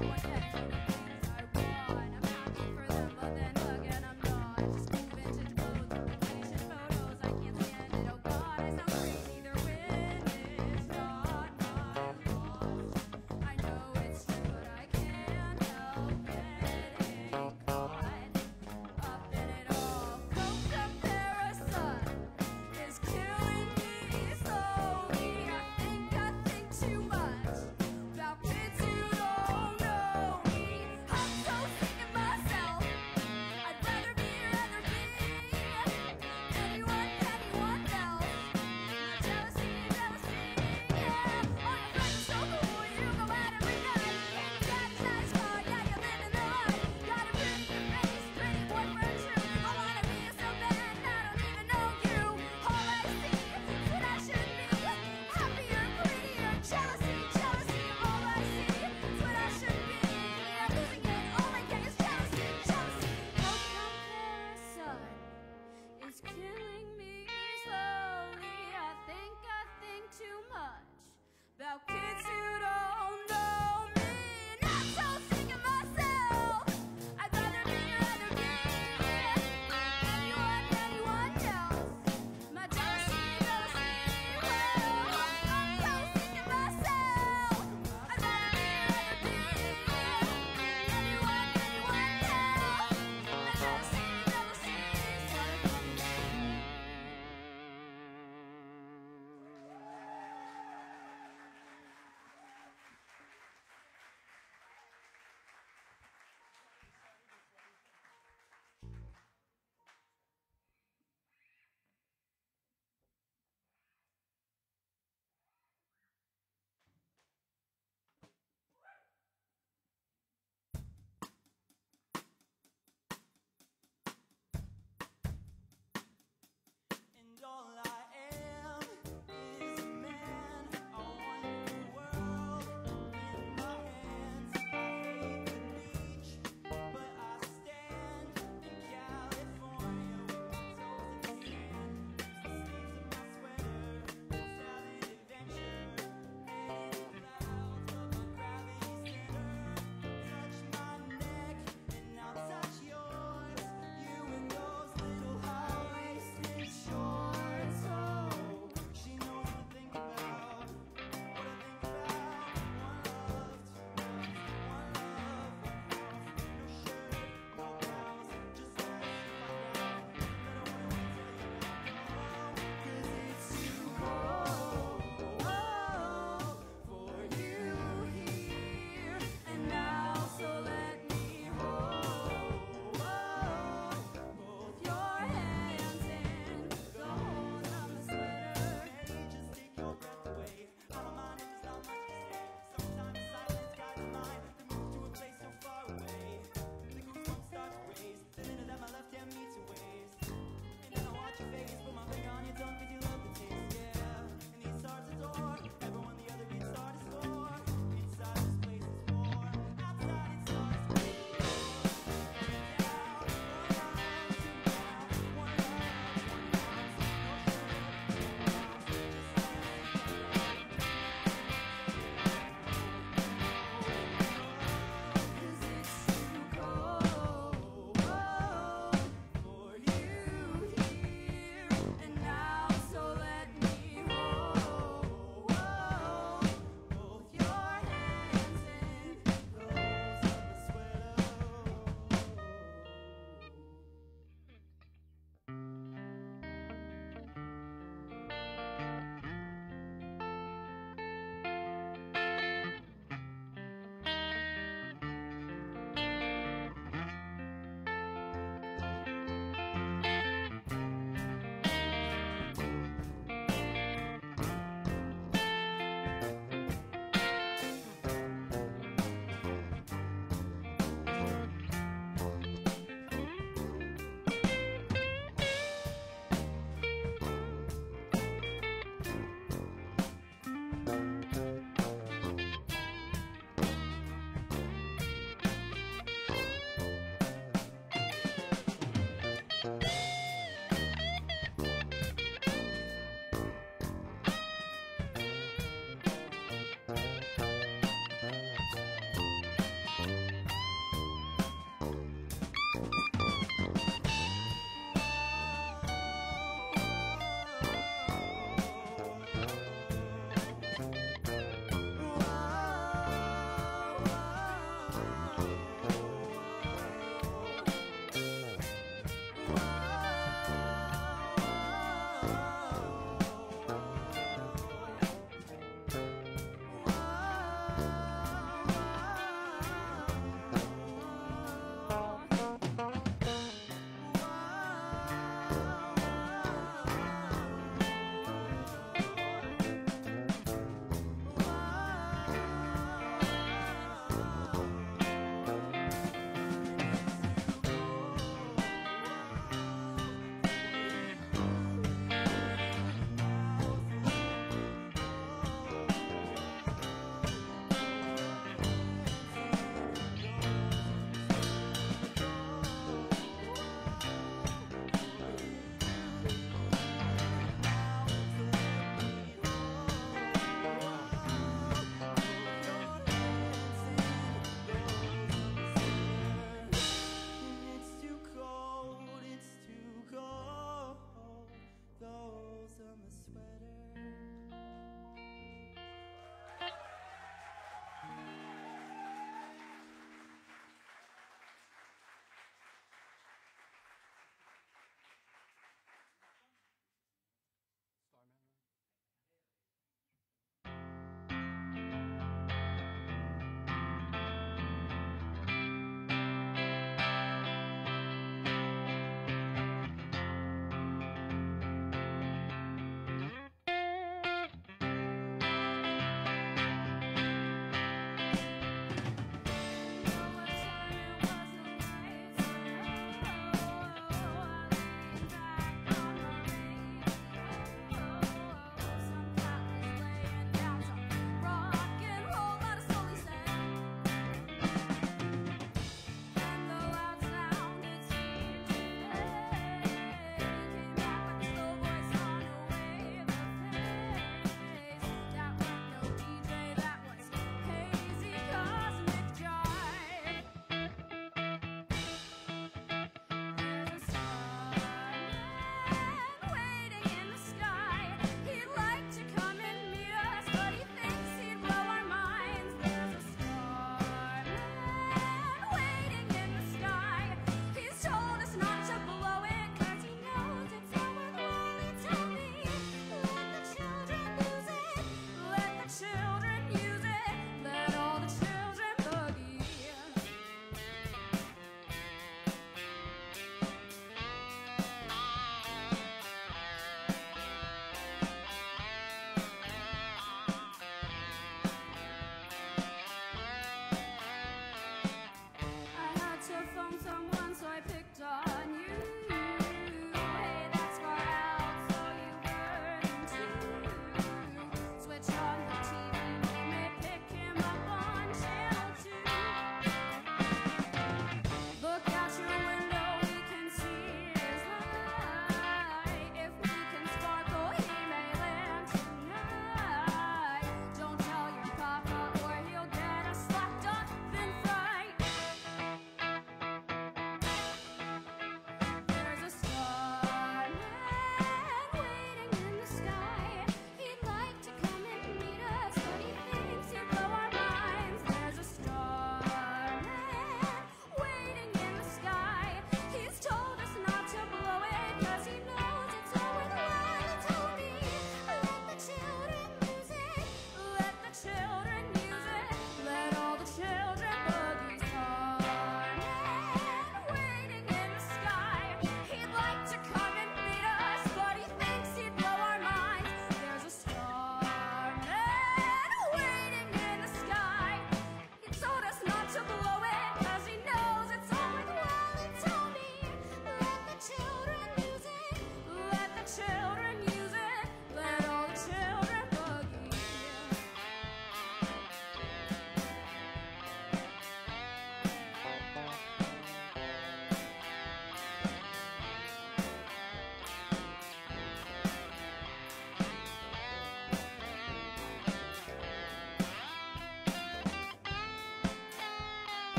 Too much about kids who don't know me. I'm so sick of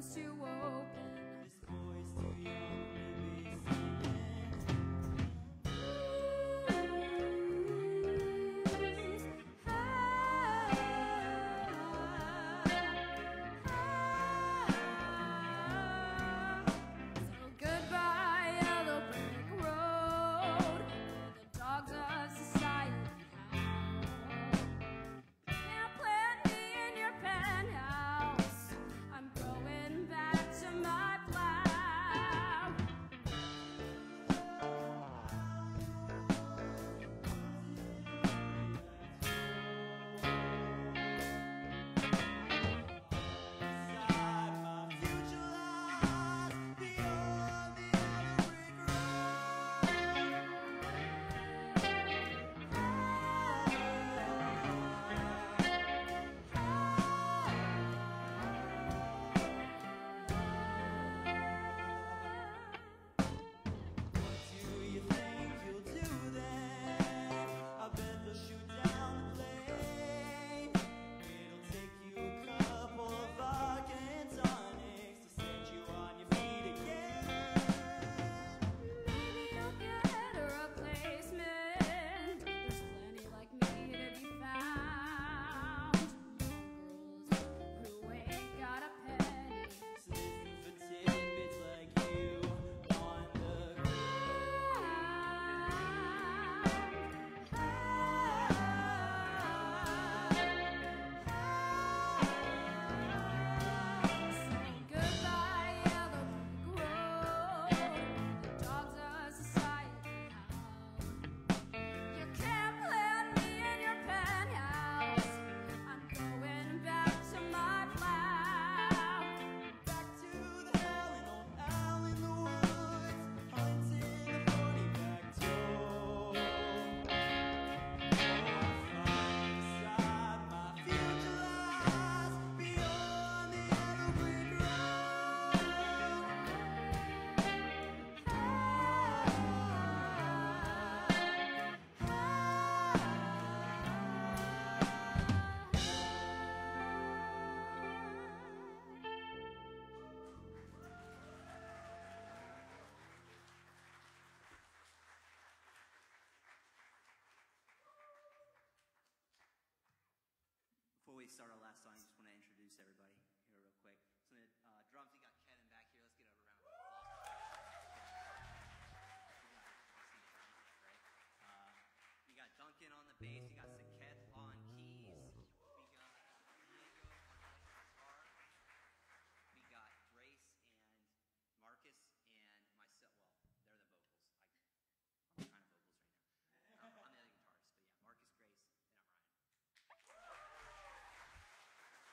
curtains to open. This boy's too young to be Before we start our last song, I just want to introduce everybody here real quick. So the drums, we got Kevin back here. Let's get a round of applause. We got Duncan on the bass. We got Saketh on keys. We got Diego on guitar. We got Grace and Marcus and myself. Well, they're the vocals. I'm kind of vocals right now. I'm the other guitarist, but yeah, Marcus, Grace, and I'm Ryan.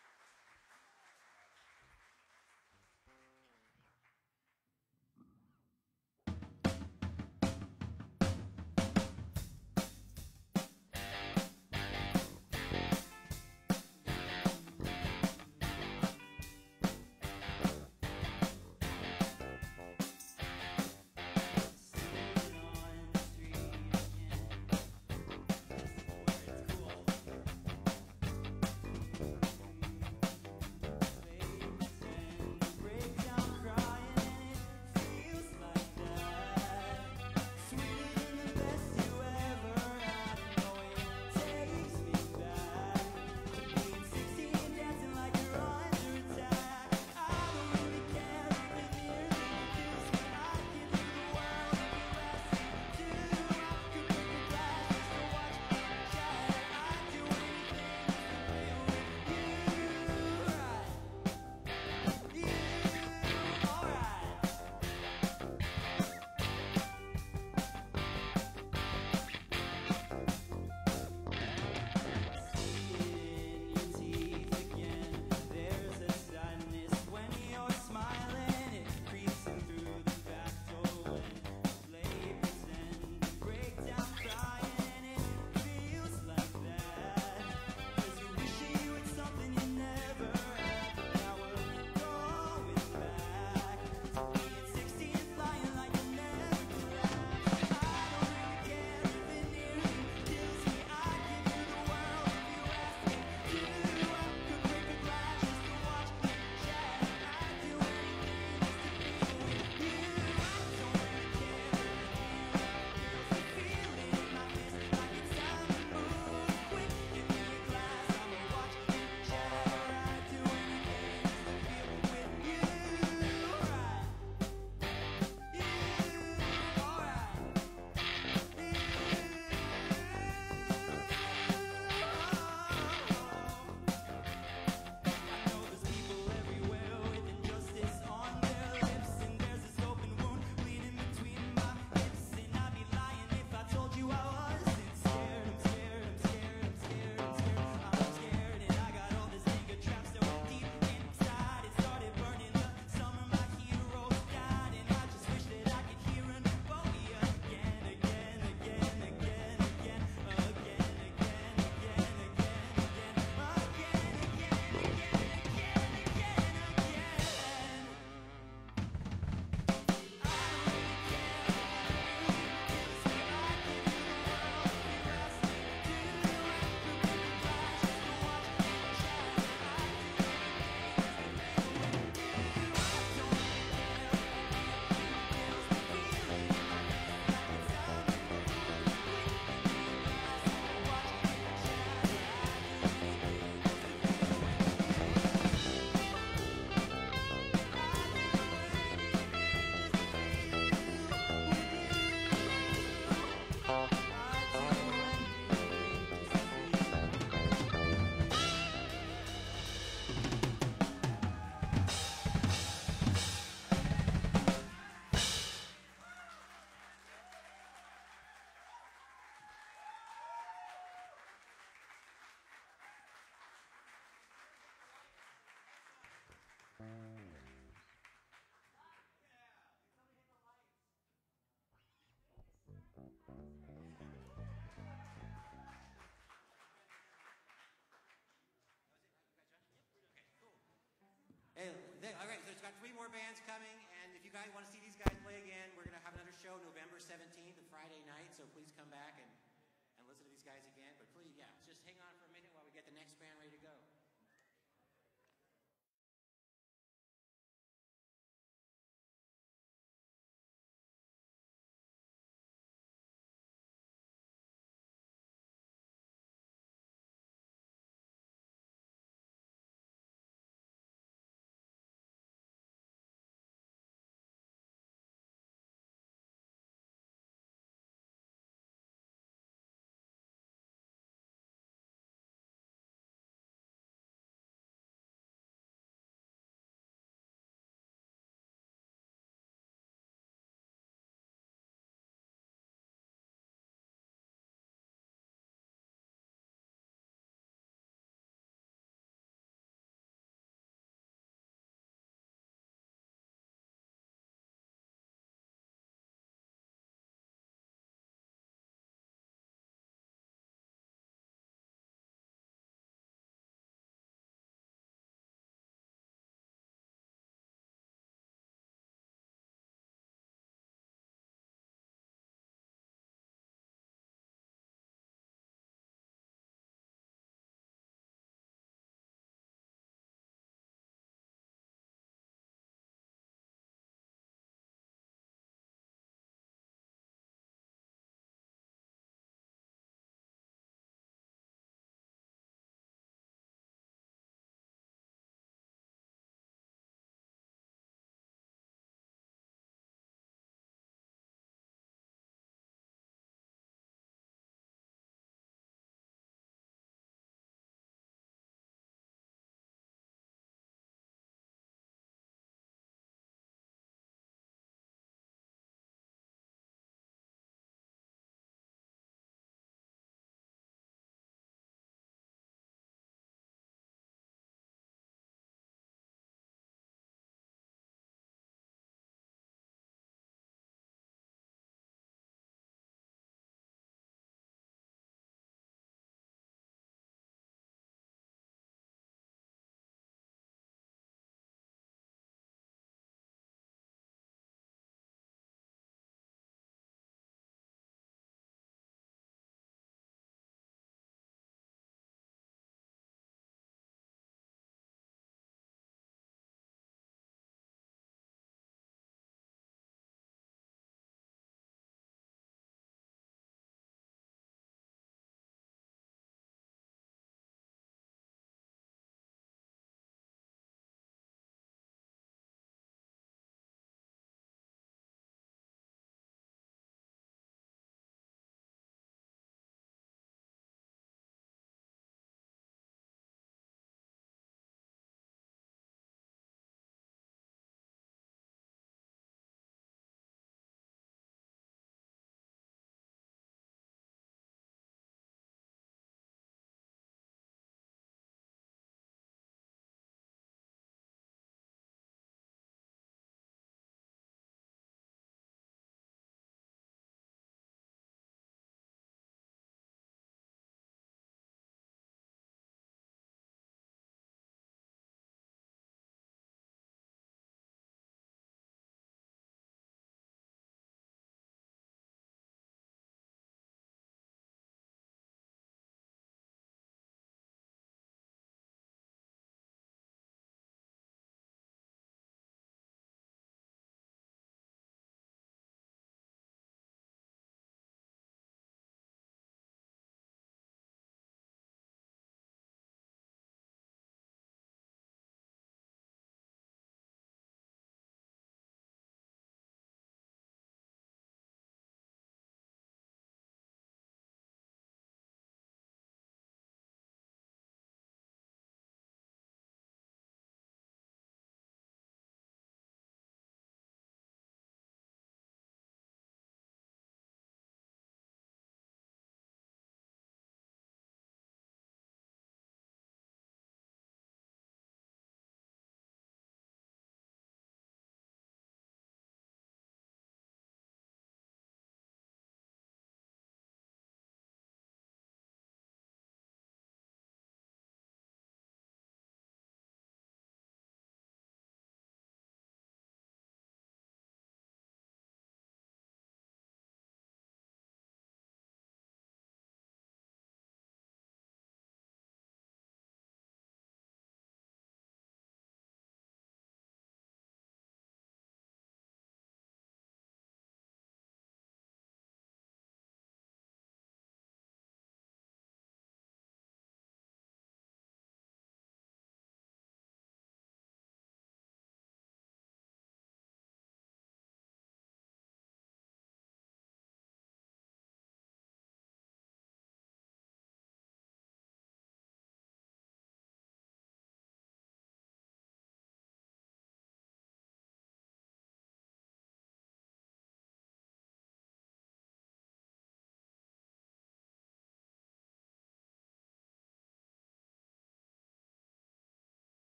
3 more bands coming, and if you guys want to see these guys play again, we're going to have another show November 17th, a Friday night, so please come back and listen to these guys again. But please, yeah, just hang on for a minute while we get the next band ready to go.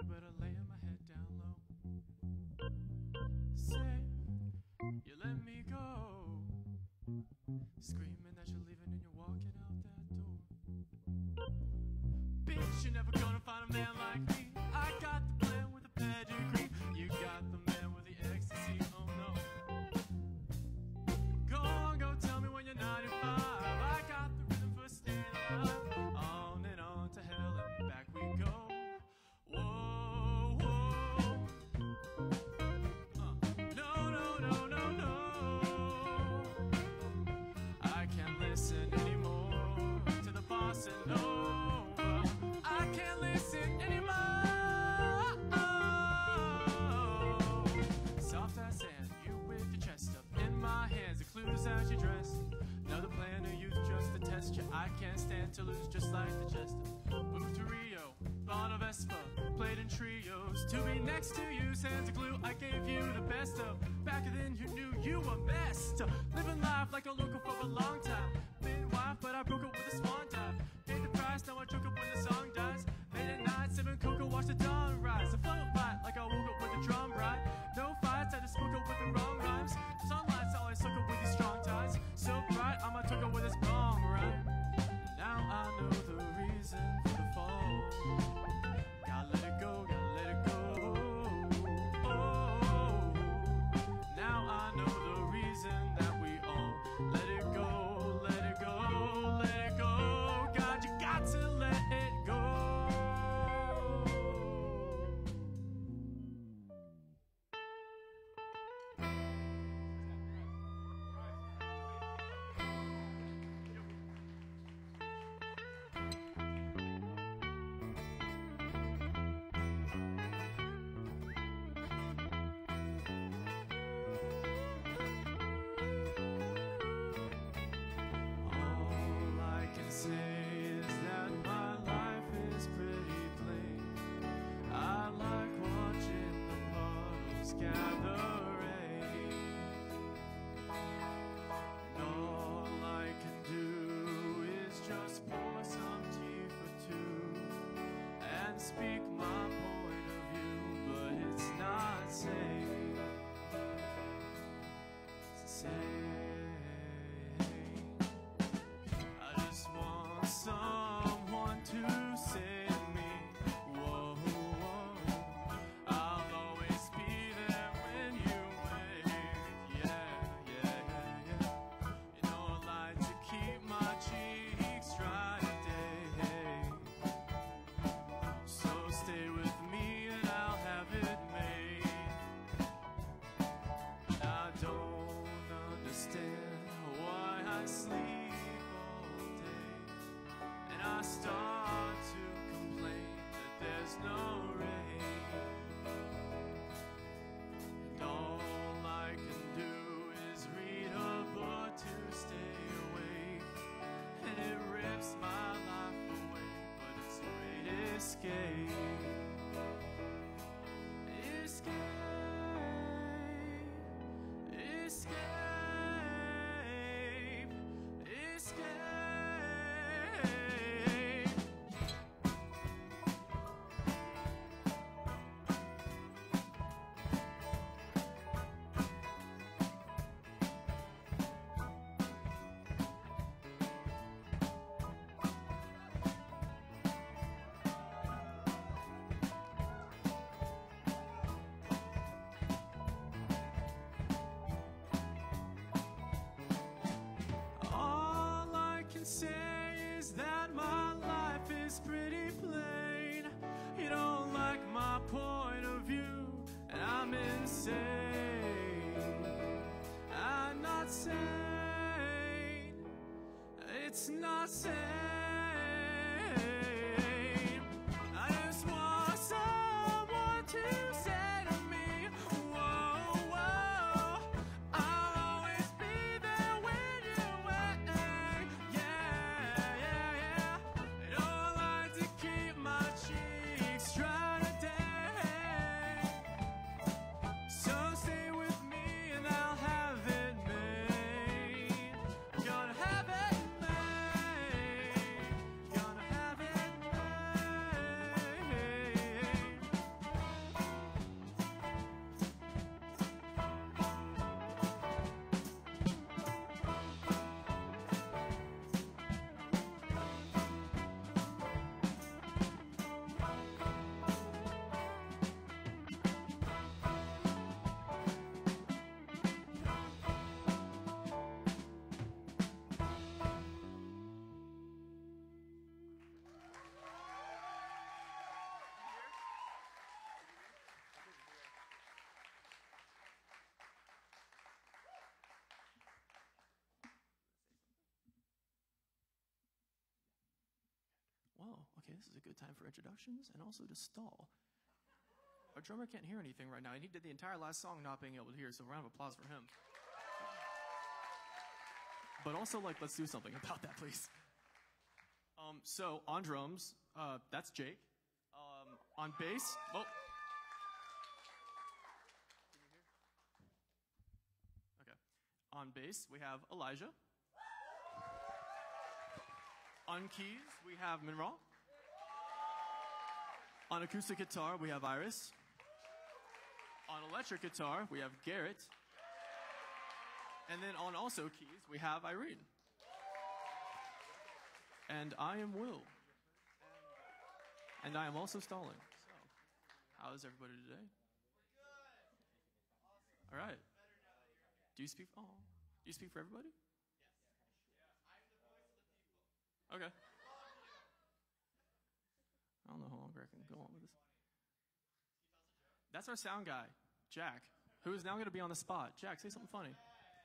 but I'm laying my head down low. Say, you let me go. Screaming that you're leaving and you're walking out that door. Bitch, you're never gonna find a man like me. I got the plan with the pedigree. You got the man with the ecstasy, oh no. Go on, go tell me when you're 95. I got the rhythm for staying alive. On and on to hell and back we go. Whoa, whoa. No, no, no, no, no. I can't listen anymore to the bossa nova. I can't listen anymore. Soft as sand, you with your chest up in my hands, the clues as you dress. Another plan to use just to test you. I can't stand to lose just like the chest up. Moved to Rio, Bono Vespa, played in trios. To be next to you, hands of glue. I gave you the best of. Back then you knew you were best. Living life like a local for a long time. Been wife, but I broke up with a swan dive. Paid the price, now I choke up when the song dies. Late at night, sipping cocoa, watch the dawn rise. I float light like I woke up with a drum ride. No fights, I just spoke up with the wrong rhymes. Sunlight's all I suck up with these strong ties. So bright, I'ma took up with this bong rhyme. Now I know the reason for the fall. Gotta let it go, gotta let it go. Oh, now I know the reason that we all let it go, let it go, let it go. God, you got to let it go. All I can say is that my life is pretty plain. I like watching the puddles gather rain. And all I can do is just pour some tea for two and speak my point of view, but it's not safe to say. I just want someone to say to me, whoa, whoa, I'll always be there when you wait. Yeah, yeah, yeah. You know I like to keep my cheeks dry today. So stay with me and I'll have it made. I don't understand why I sleep all day, and I start to complain that there's no rain. And all I can do is read a book to stay awake, and it rips my life away, but it's a great escape. Escape, escape, escape. okay, this is a good time for introductions and also to stall. Our drummer can't hear anything right now, and he did the entire last song not being able to hear, so a round of applause for him. But also, like, let's do something about that, please. So, on drums, that's Jake. On bass, oh. Okay. On bass, we have Elijah. On keys, we have Minra. On acoustic guitar, we have Iris. On electric guitar, we have Garrett. And then on also keys, we have Irene. And I am Will. And I am also stalling. So, how is everybody today? All right. Do you speak? Oh, do you speak for everybody? Okay. I don't know how longer I can go on with this. That's our sound guy, Jack, who is now going to be on the spot. Jack, say something funny.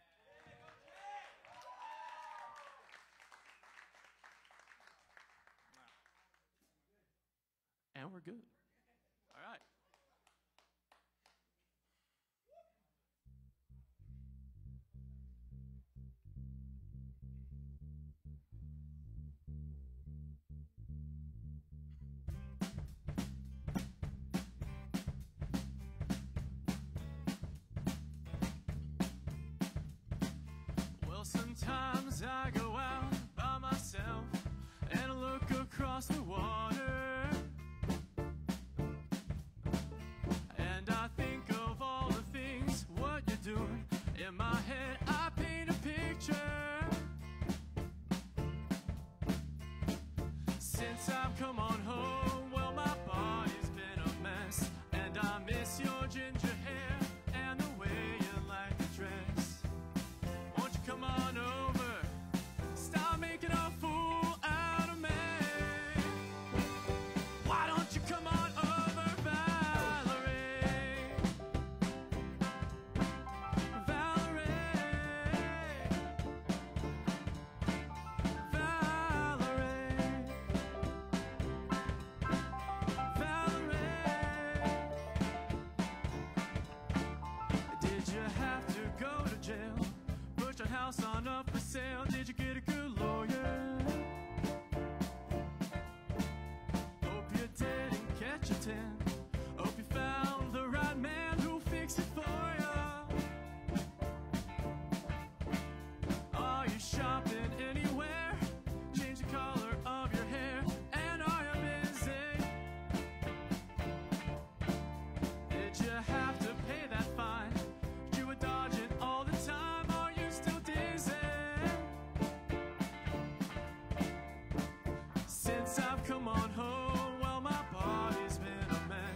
And we're good. All right. Well, sometimes I go out by myself and look across the water. And I think of all the things, what you're doing. In my head, I paint a picture. Since I've come on home, well, my body's been a mess. And I miss your ginger hair and the way you like to dress. Won't you come on over? Stop making a fool out of me. Why don't you come on over, Valerie? Valerie. Valerie. Valerie. Did you have to go to jail? Put your house on up for sale. Did you get a good lawyer? Hope you didn't catch a tan. Hope you found the right man who'll fix it for you. Are you shopping anywhere? Change the color of your hair. And are you busy? Did you have to pay that fine? You were dodging all the time. Are you still dizzy? Since I've come on home, well, my body's been a mess.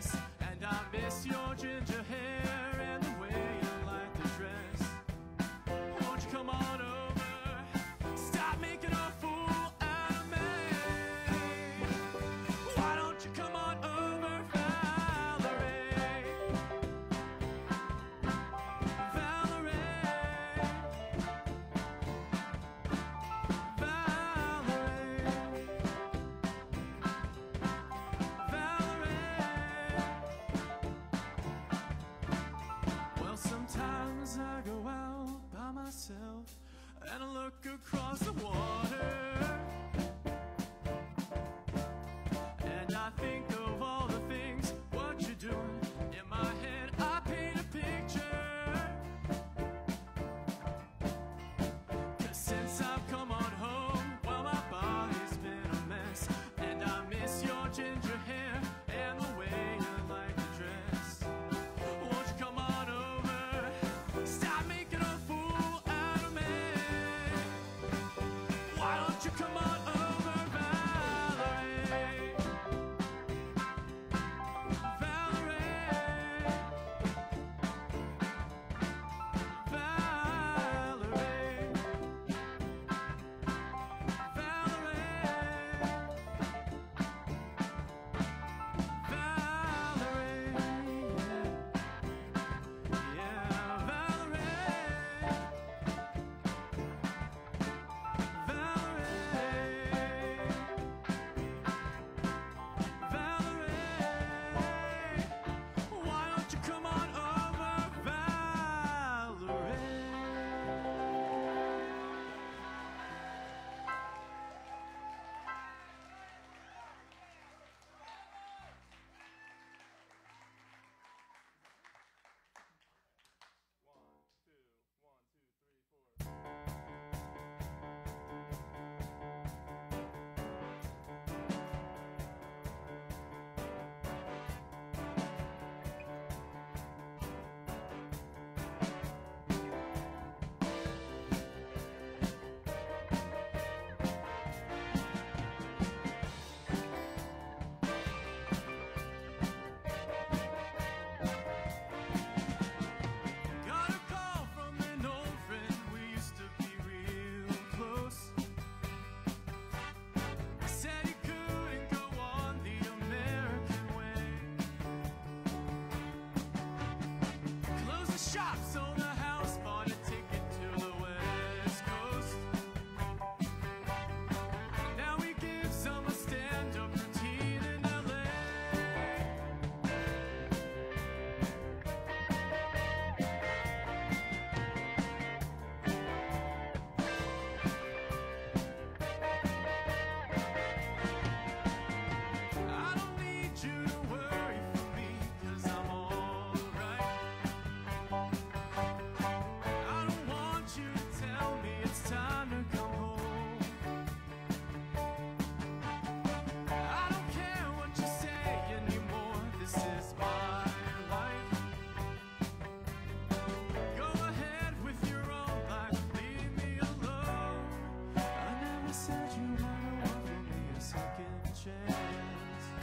chance.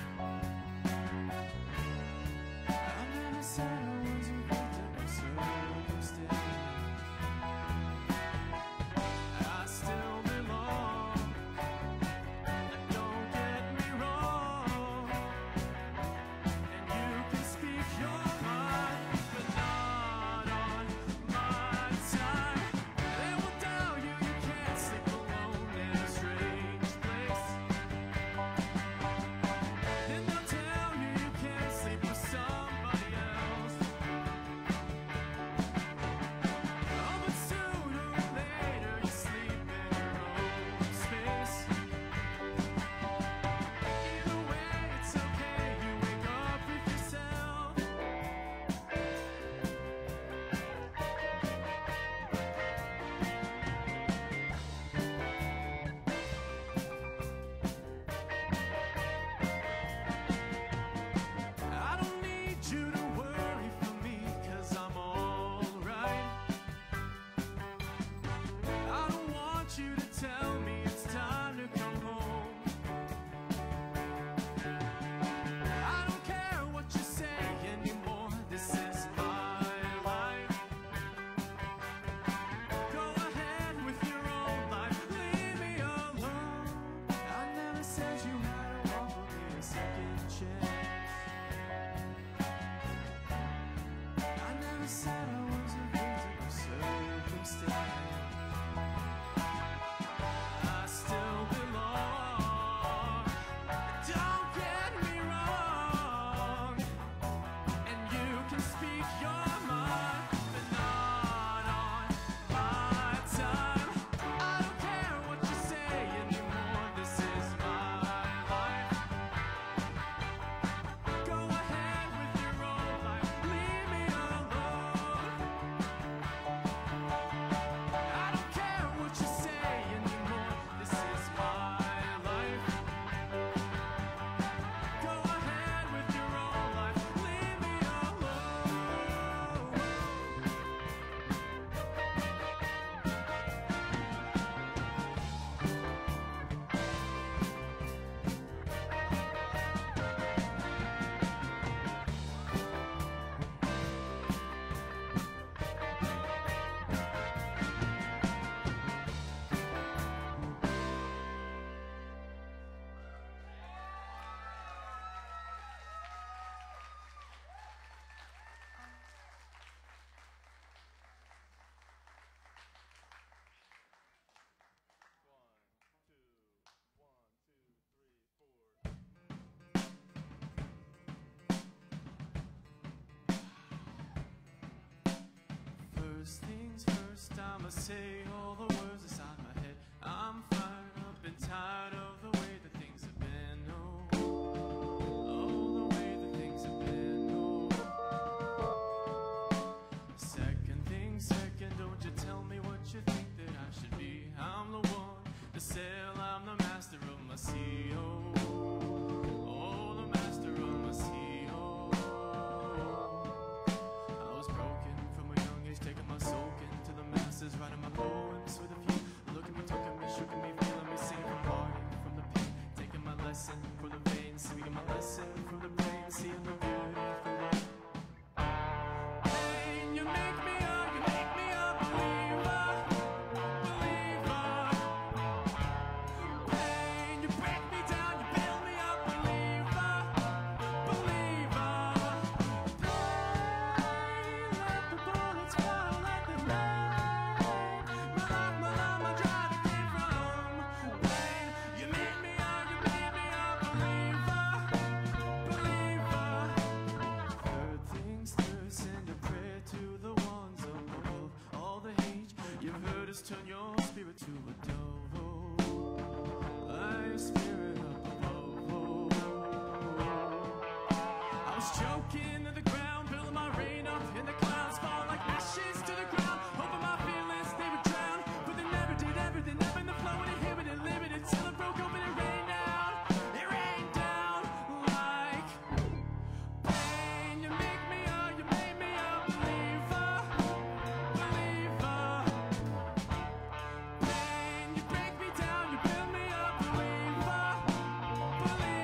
I never said I was a victim of circumstance. I still belong. Don't get me wrong. And you can speak your mind, but not on my time. They will tell you you can't sleep alone in a strange place. Then they'll tell you you can't sleep with somebody else. Oh, but sooner or later you sleep in your own space. Either way, it's okay. You wake up with yourself. I don't need you to worry for me, 'cause I'm alright. I don't want you to tell me it's time to come home. I don't care what you say anymore. This is my life. Go ahead with your own life. Leave me alone. I never said you had to offer me a second chance. I never said I was a victim of circumstance. I still belong. Don't get me wrong. And you can speak your mind, but not on my time. I don't care what you say anymore. This is my life. Go ahead with your own life. Leave me alone. I don't care what you say anymore. This is my life. Go ahead with your own life. Leave me alone. First things first, I'ma say all the words inside my head. I'm fired up and tired of the way that things have been. Oh, the way that things have been. Second thing second, don't you tell me what you think that I should be. I'm the one to sail, I'm the master of my sea. Oh, the master of my sea. I was broken from a young age, taking my soul into the masses, writing my poems with a few. Look at me, talking me, shooking me, feeling me, singing from parting from the pain, taking my lesson for the vein, singing my lesson from the brain, seeing the beautiful light. Pain, you make me a believer, believer. Pain, you break me down, you build me up, believer, believer. Pain, let the bullets fly, let them rain. My life, my drive, it came from pain. You made me a believer, believer. Third things third, send a prayer to the ones up above. All the hate you've heard us turn your spirit to a dove. Your spirit up above. I was choking to the ground, building my rain up, and the clouds fall like ashes to the ground. Hoping my feelings they would drown, but they never did. Everything up in the flow and inhibited, limited till it broke open and rained down. It rained down like pain. You made me a believer, believer. Pain, you break me down, you build me up, believer, believer.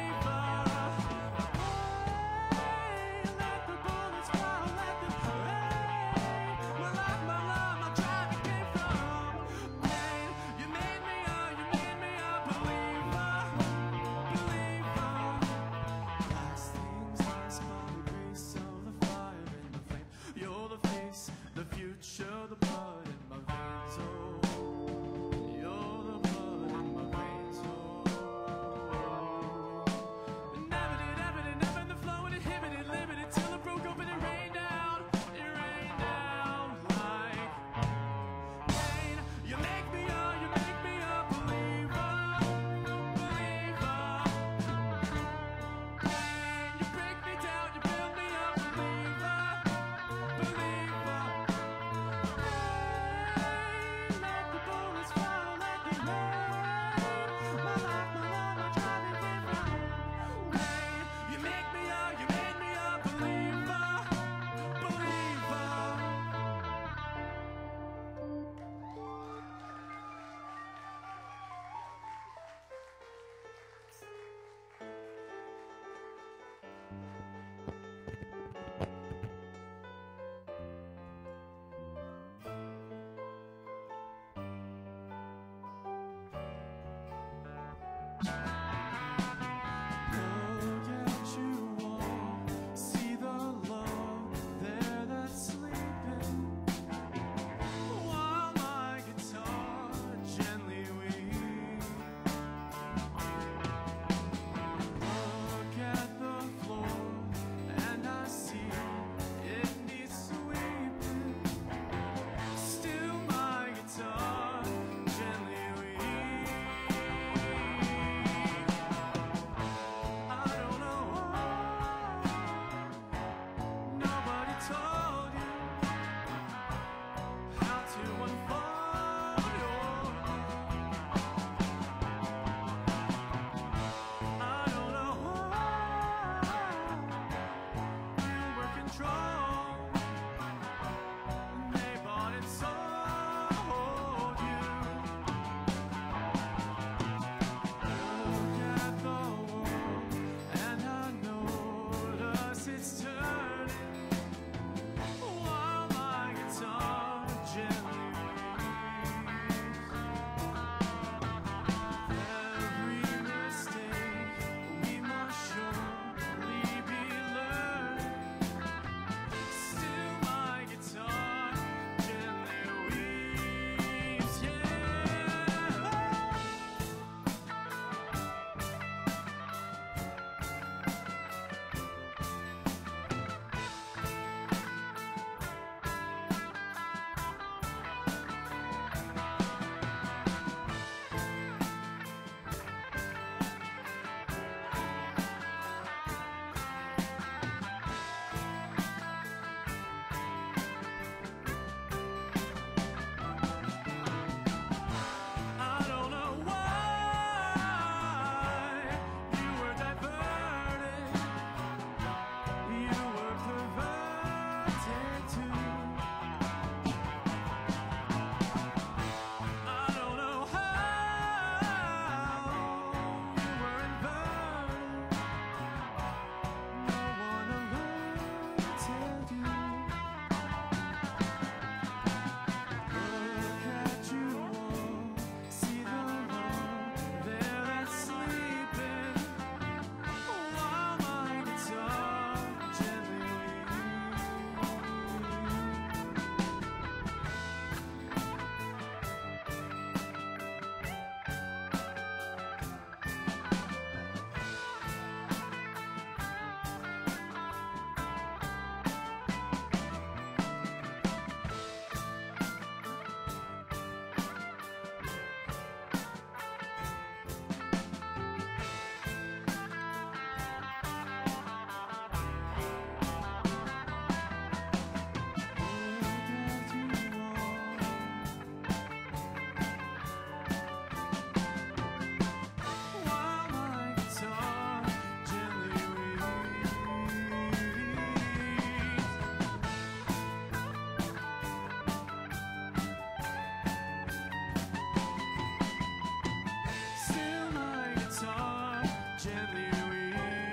gently weep.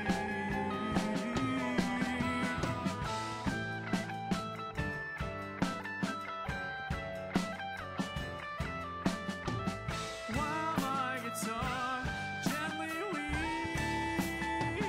While my guitar gently weeps.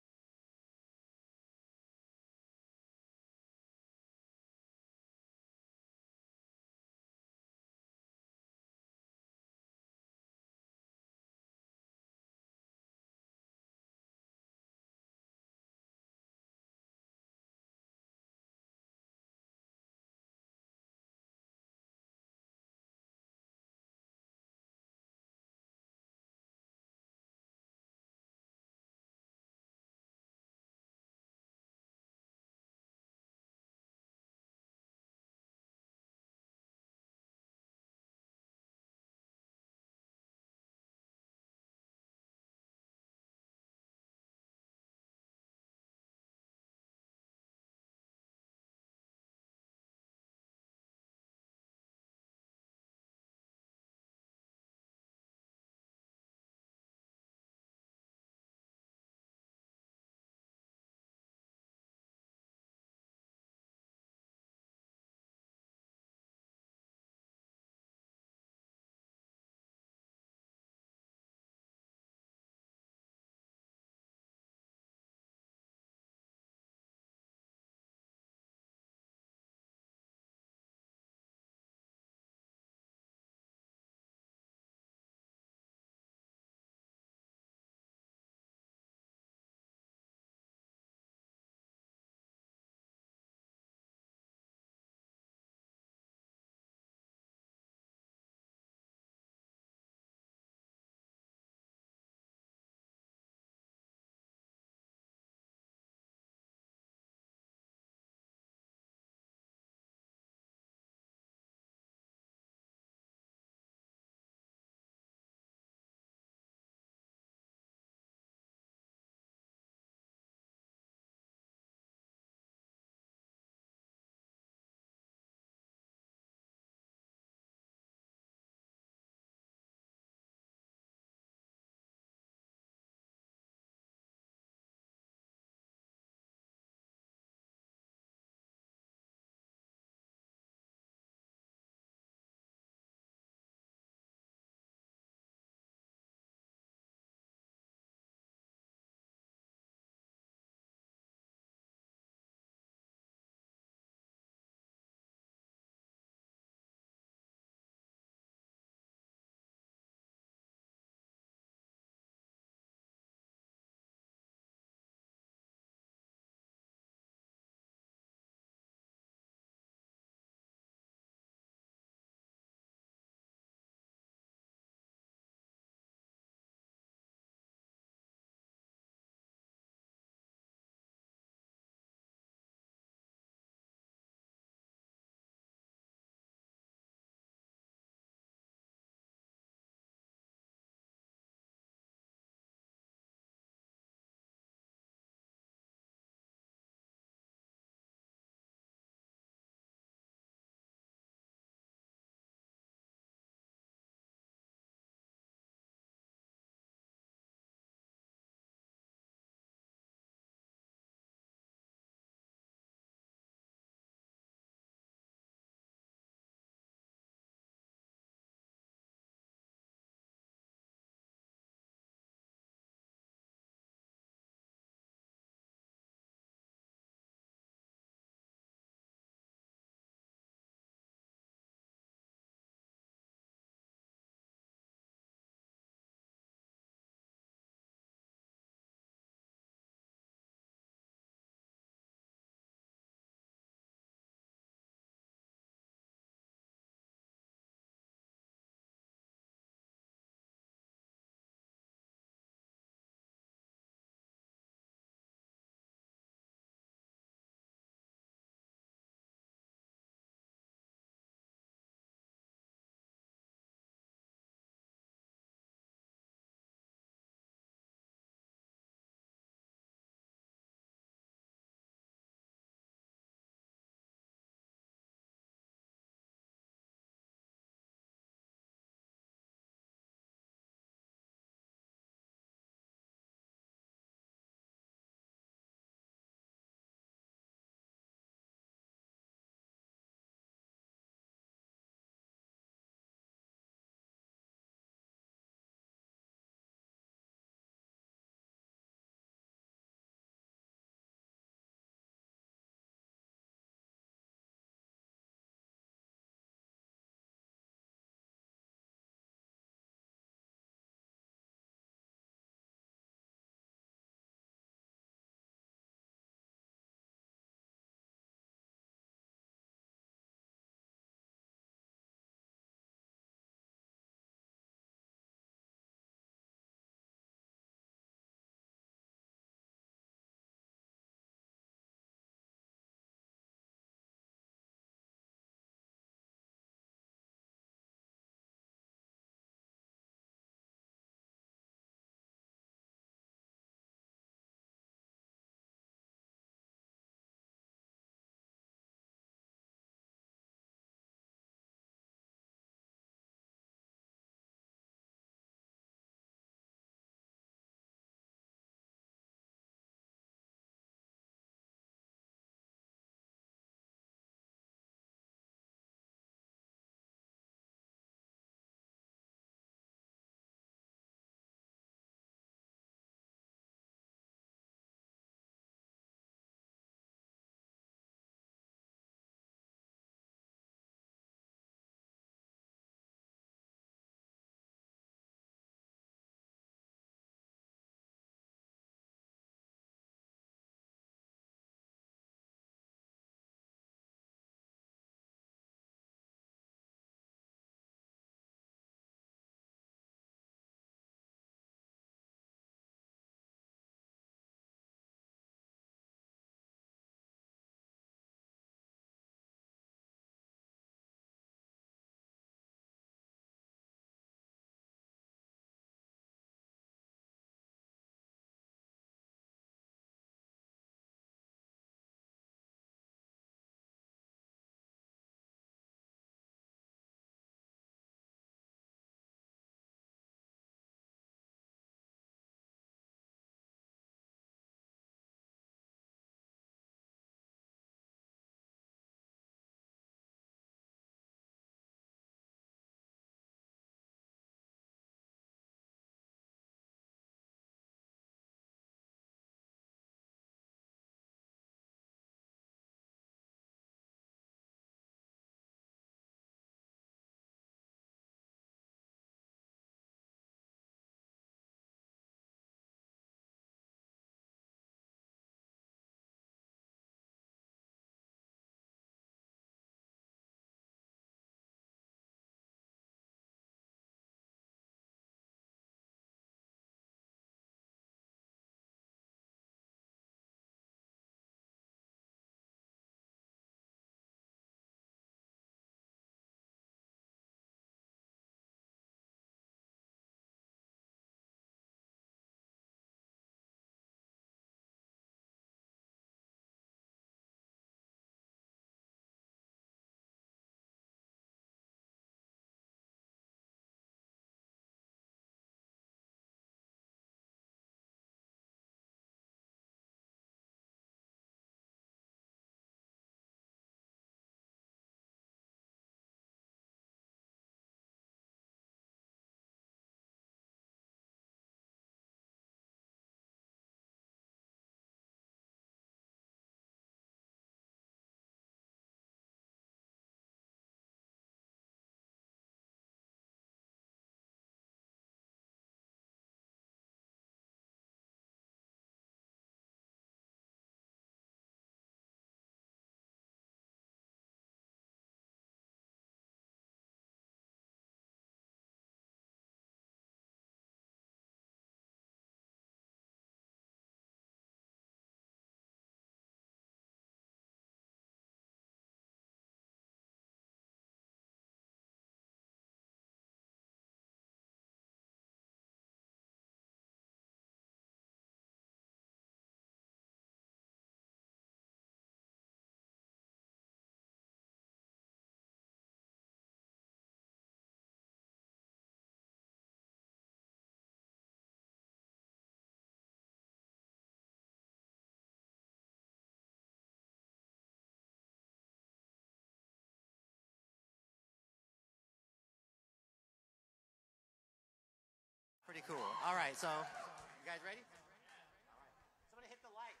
cool. All right, so you guys ready? All right. Somebody hit the lights.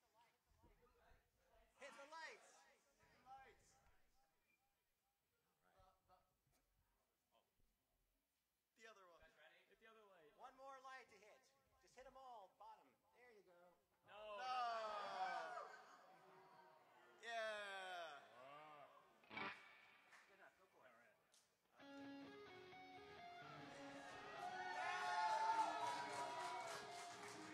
Hit the lights. The other one. Guys ready? Hit the other light. One more light to hit. Just hit them all. Bottom. There you go. No. Yeah. Good enough. Go for it. All right.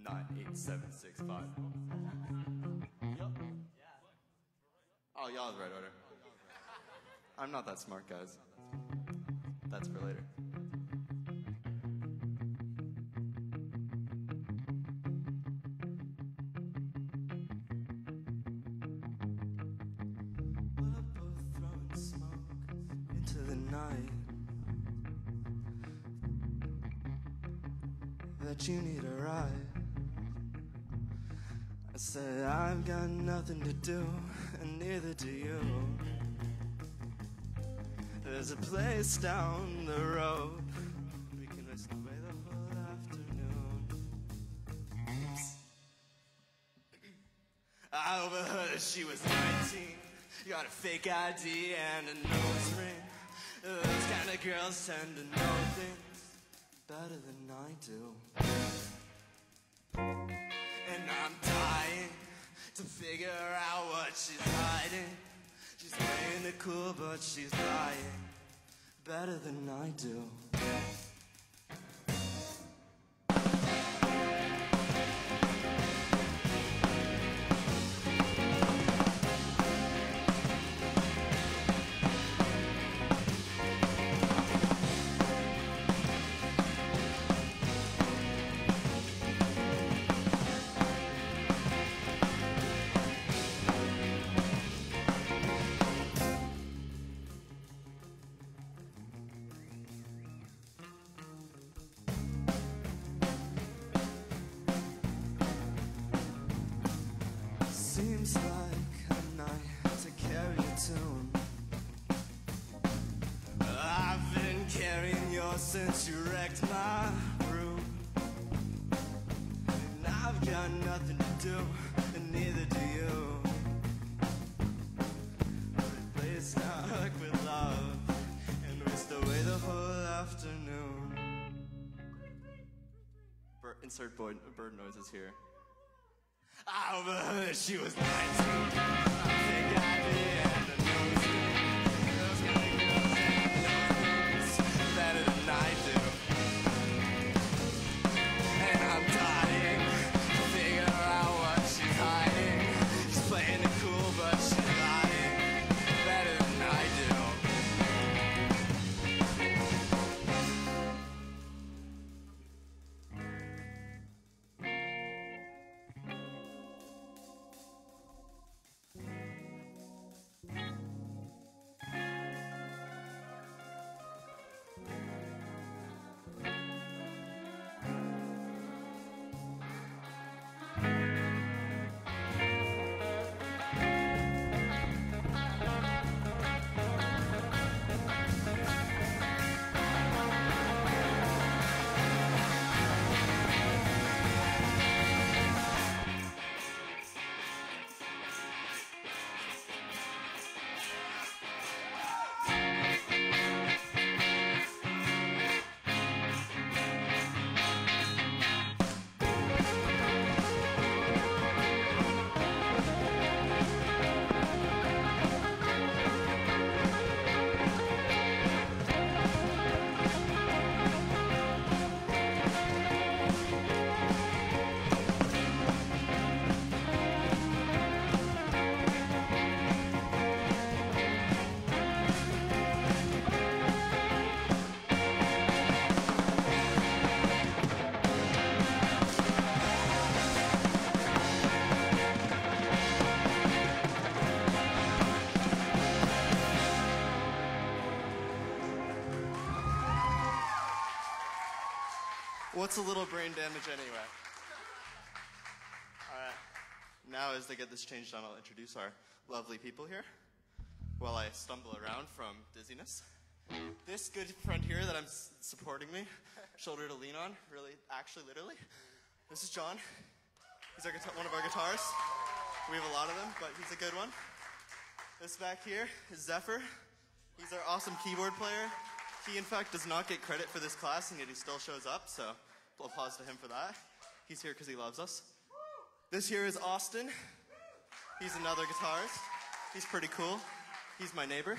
98765. Yep. Oh, y'all have the right order. I'm not that smart, guys. That's for later. We're both throwing smoke into the night. That you need a ride. I said I've got nothing to do, and neither do you. There's a place down the road we can rest away the whole afternoon. Oops. I overheard that she was 19. Got a fake ID and a nose ring. Those kind of girls tend to know things better than I do. And I'm dying to figure out what she's hiding. She's playing it cool, but she's lying better than I do. Seems like a night to carry a tune. I've been carrying yours since you wrecked my room. And I've got nothing to do, and neither do you. Replace stuck with love and waste away the whole afternoon. Insert bird noises here. I overheard she was 19. I think I did. And the nose ring. Those kind of girls and those things better than I do. And I'm dying to figure out what she's hiding. She's playing it cool, but she's lying better than I do. What's a little brain damage anyway? Alright, now as they get this changed on, I'll introduce our lovely people here while I stumble around from dizziness. This good friend here that I'm supporting me, shoulder to lean on, really, actually, literally. This is John. He's our one of our guitarists. We have a lot of them, but he's a good one. This back here is Zephyr. He's our awesome keyboard player. He, in fact, does not get credit for this class, and yet he still shows up, so applause to him for that. He's here because he loves us. This here is Austin. He's another guitarist. He's pretty cool. He's my neighbor.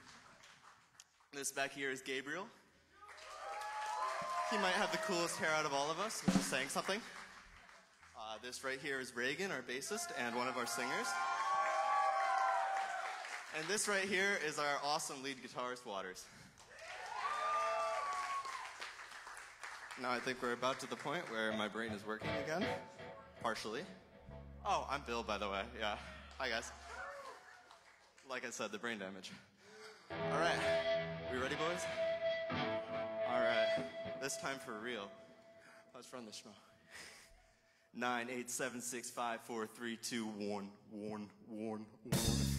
This back here is Gabriel. He might have the coolest hair out of all of us, which is saying something. This right here is Reagan, our bassist, and one of our singers. And this right here is our awesome lead guitarist, Waters. Now I think we're about to the point where my brain is working again, partially. Oh, I'm Bill, by the way, yeah. Hi, guys. Like I said, the brain damage. All right, we ready, boys? All right, this time for real. Let's run the schmo. 9, 8, 7, 6, 5, 4, 3, 2, 1, 1, 1, 1.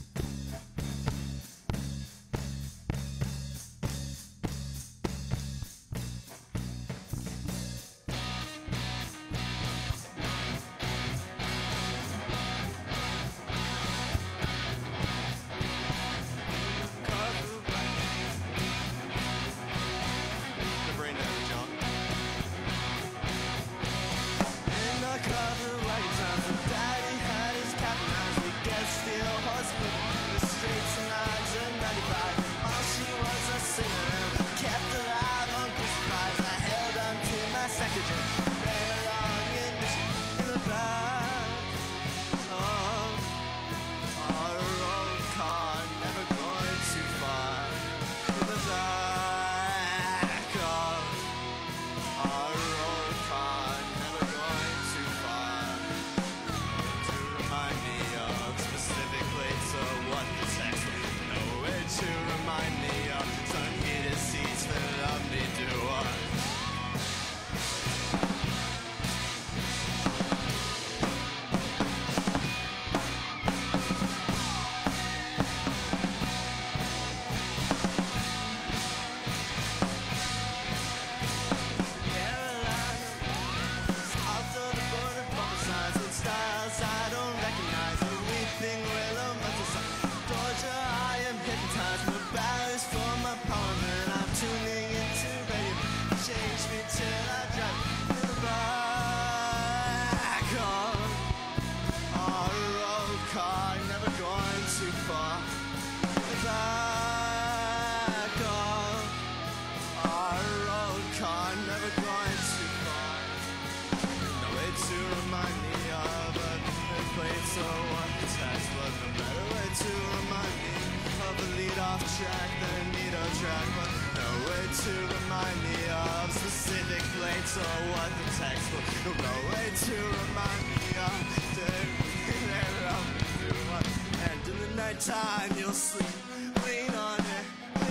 Time you'll sleep, lean on it,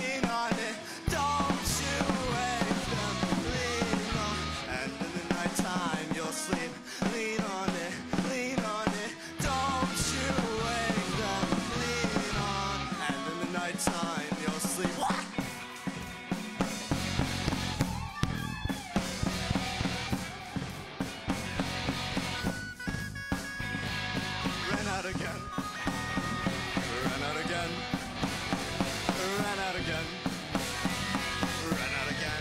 don't you wake them, lean on, and in the night time you'll sleep, lean on it, don't you wake them, lean on, and in the night time you'll sleep. What? Ran out again. Ran out again. Ran out again. Ran out again.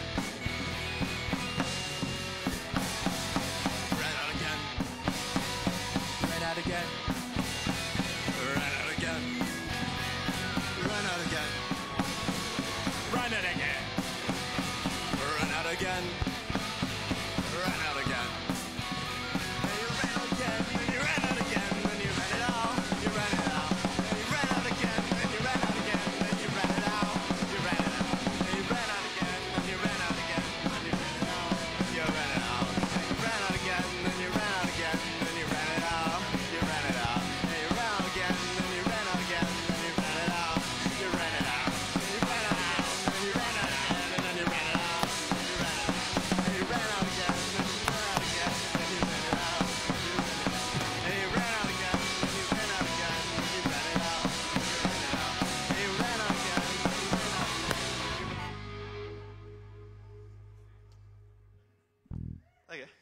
Ran out again. Ran out again. Ran out again. Ran out again. Run it again. Run out again. Run out again. And you ran out again. And you ran out again. And you ran it out. You ran it out. And you ran out again. And you ran out again. And you ran it out. You ran it out. And you ran out again. And you ran out again. And you ran it out. You ran it out. And you ran out again. And you ran out again. And you ran it out. You ran it out. And you ran out again. And you ran out again. And you ran it out. You ran it out. And you ran out again. And you ran out again. And then you ran it out. You ran it out. And you ran out again. And you ran out again. And you ran it out. And you ran out again. And you ran out again. And you ran it out. And you ran out again. And you ran out again. Okay.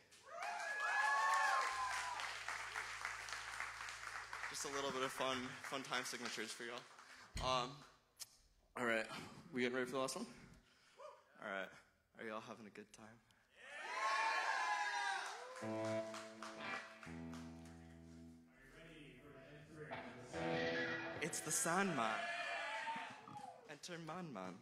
Just a little bit of fun time signatures for y'all. All right, we getting ready for the last one? All right, are y'all having a good time? It's the Sandman. Enter Man Man.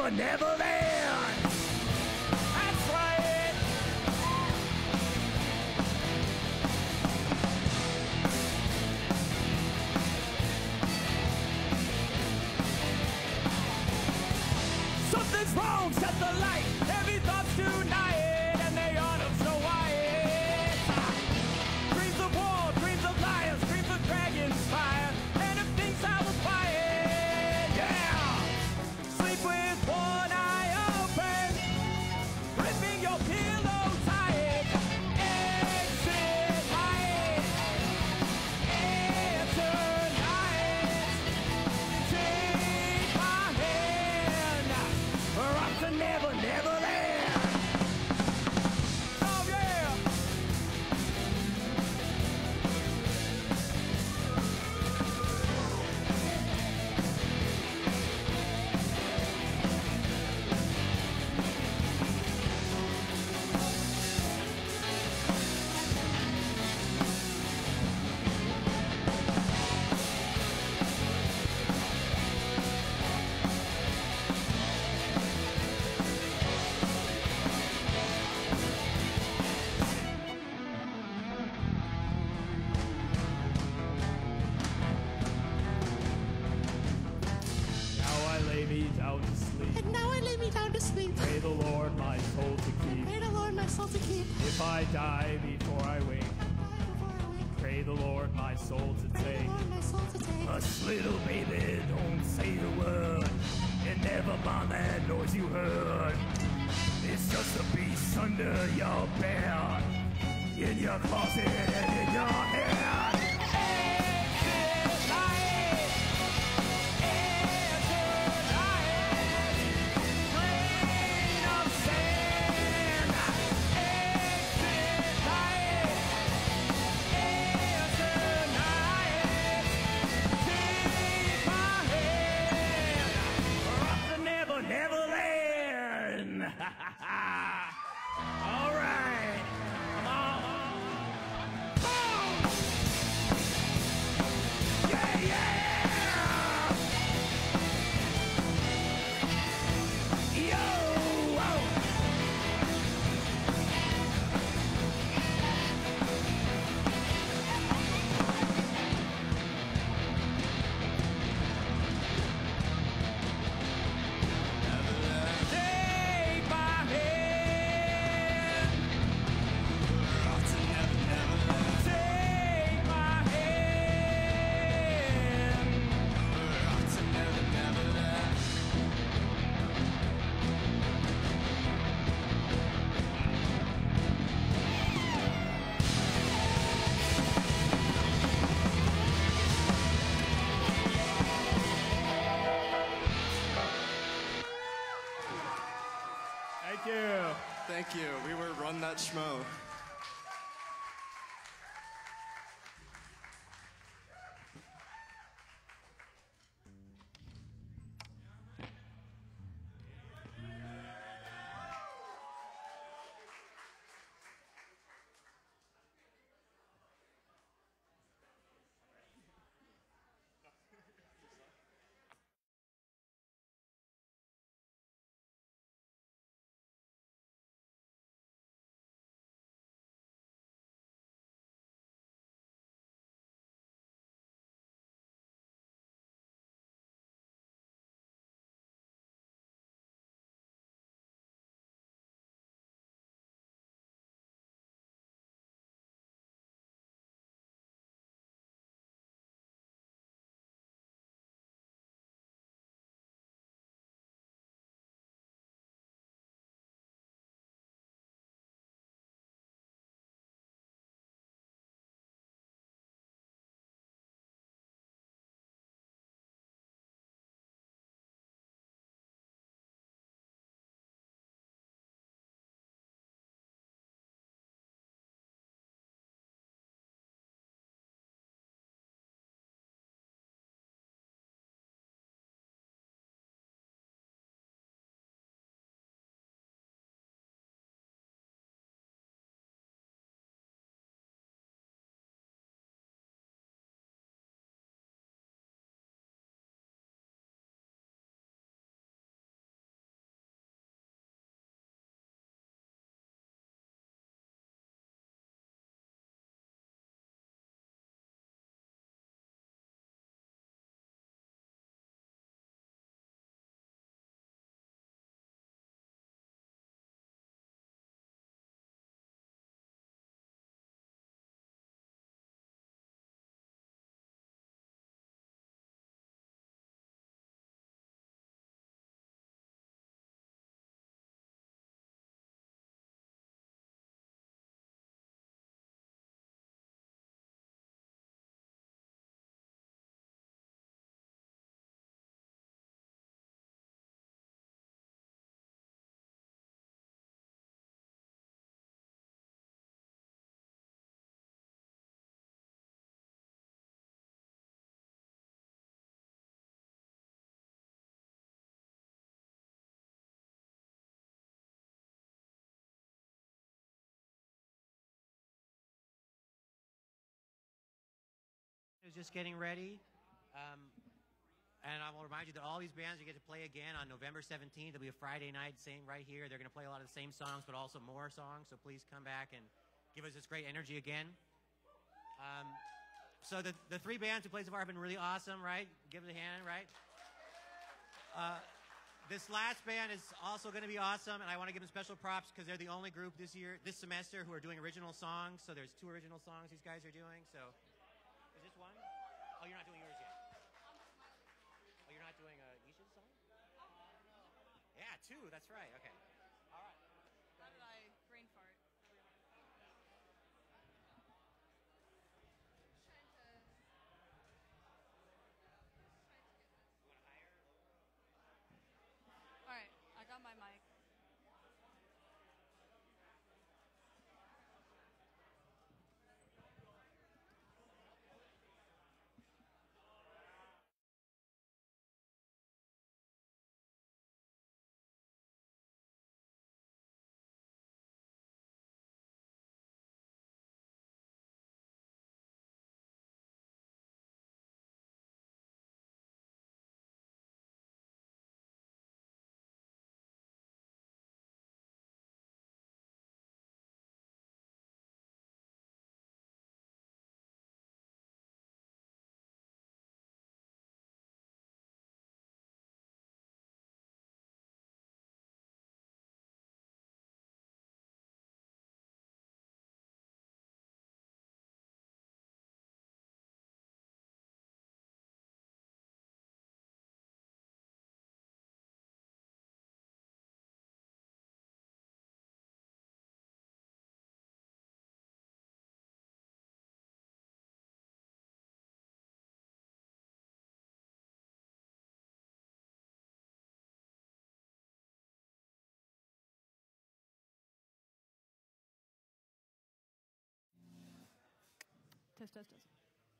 never, never land. That's right. Something's wrong, set the light. Heavy thoughts tonight, and they ought to show white. Dreams of war, dreams of liars, dreams of dragons fire, and of things I will fight. Yeah! Sleep with one eye open, gripping your pillow tight. Exit light, answer night. Take my hand, or up to never, never land. Oh yeah! Now I lay me down to sleep. And now I lay me down to sleep. Pray the Lord my soul to keep. Pray the Lord my soul to keep. If I die before I wake, Before I wake, pray the Lord my soul to pray take. the Lord my soul to take. Hush, little baby, don't say the word. And never mind that noise you heard. It's just a beast under your bed, in your closet and in your head. Exit light, answer light, grain of sand. Exit light, answer night. Take my hand, or up to never, never land. All right. Come on. Boom! Yeah, yeah! Yo! Whoa! Take my hand. Take my hand. Thank you. Thank you. We were Run That Schmo. is just getting ready. And I will remind you that all these bands you get to play again on November 17th. It'll be a Friday night, same right here. They're going to play a lot of the same songs, but also more songs. So please come back and give us this great energy again. So the three bands who played so far have been really awesome, right? Give it a hand, right? This last band is also going to be awesome, and I want to give them special props because they're the only group this semester who are doing original songs. So there's 2 original songs these guys are doing. So is this one? Oh, you're not doing yours yet. Oh, you're not doing Isha's song? Yeah, 2. That's right. Okay. All right. How did I brain fart? All right, I got my mic. Test, test, test.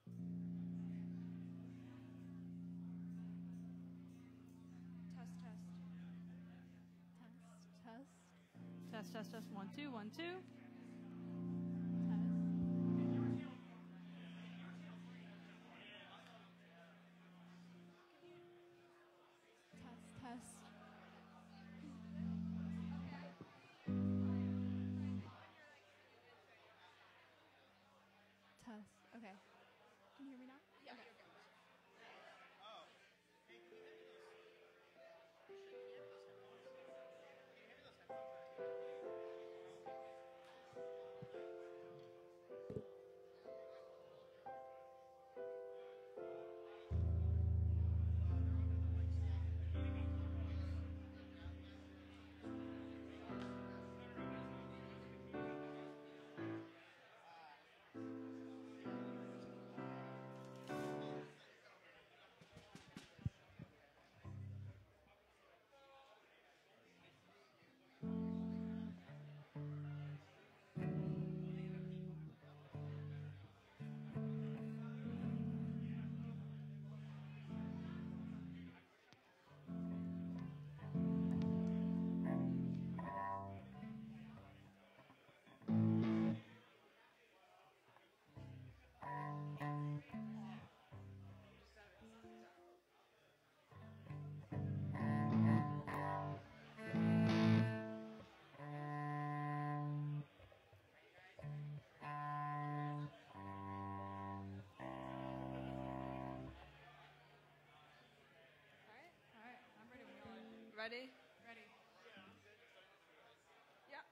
Test, test. Test, test, test. 1, 2, 1, 2. Test, test. Test. Okay. Can you hear me now? Yeah. Okay. Ready? Ready. Yep.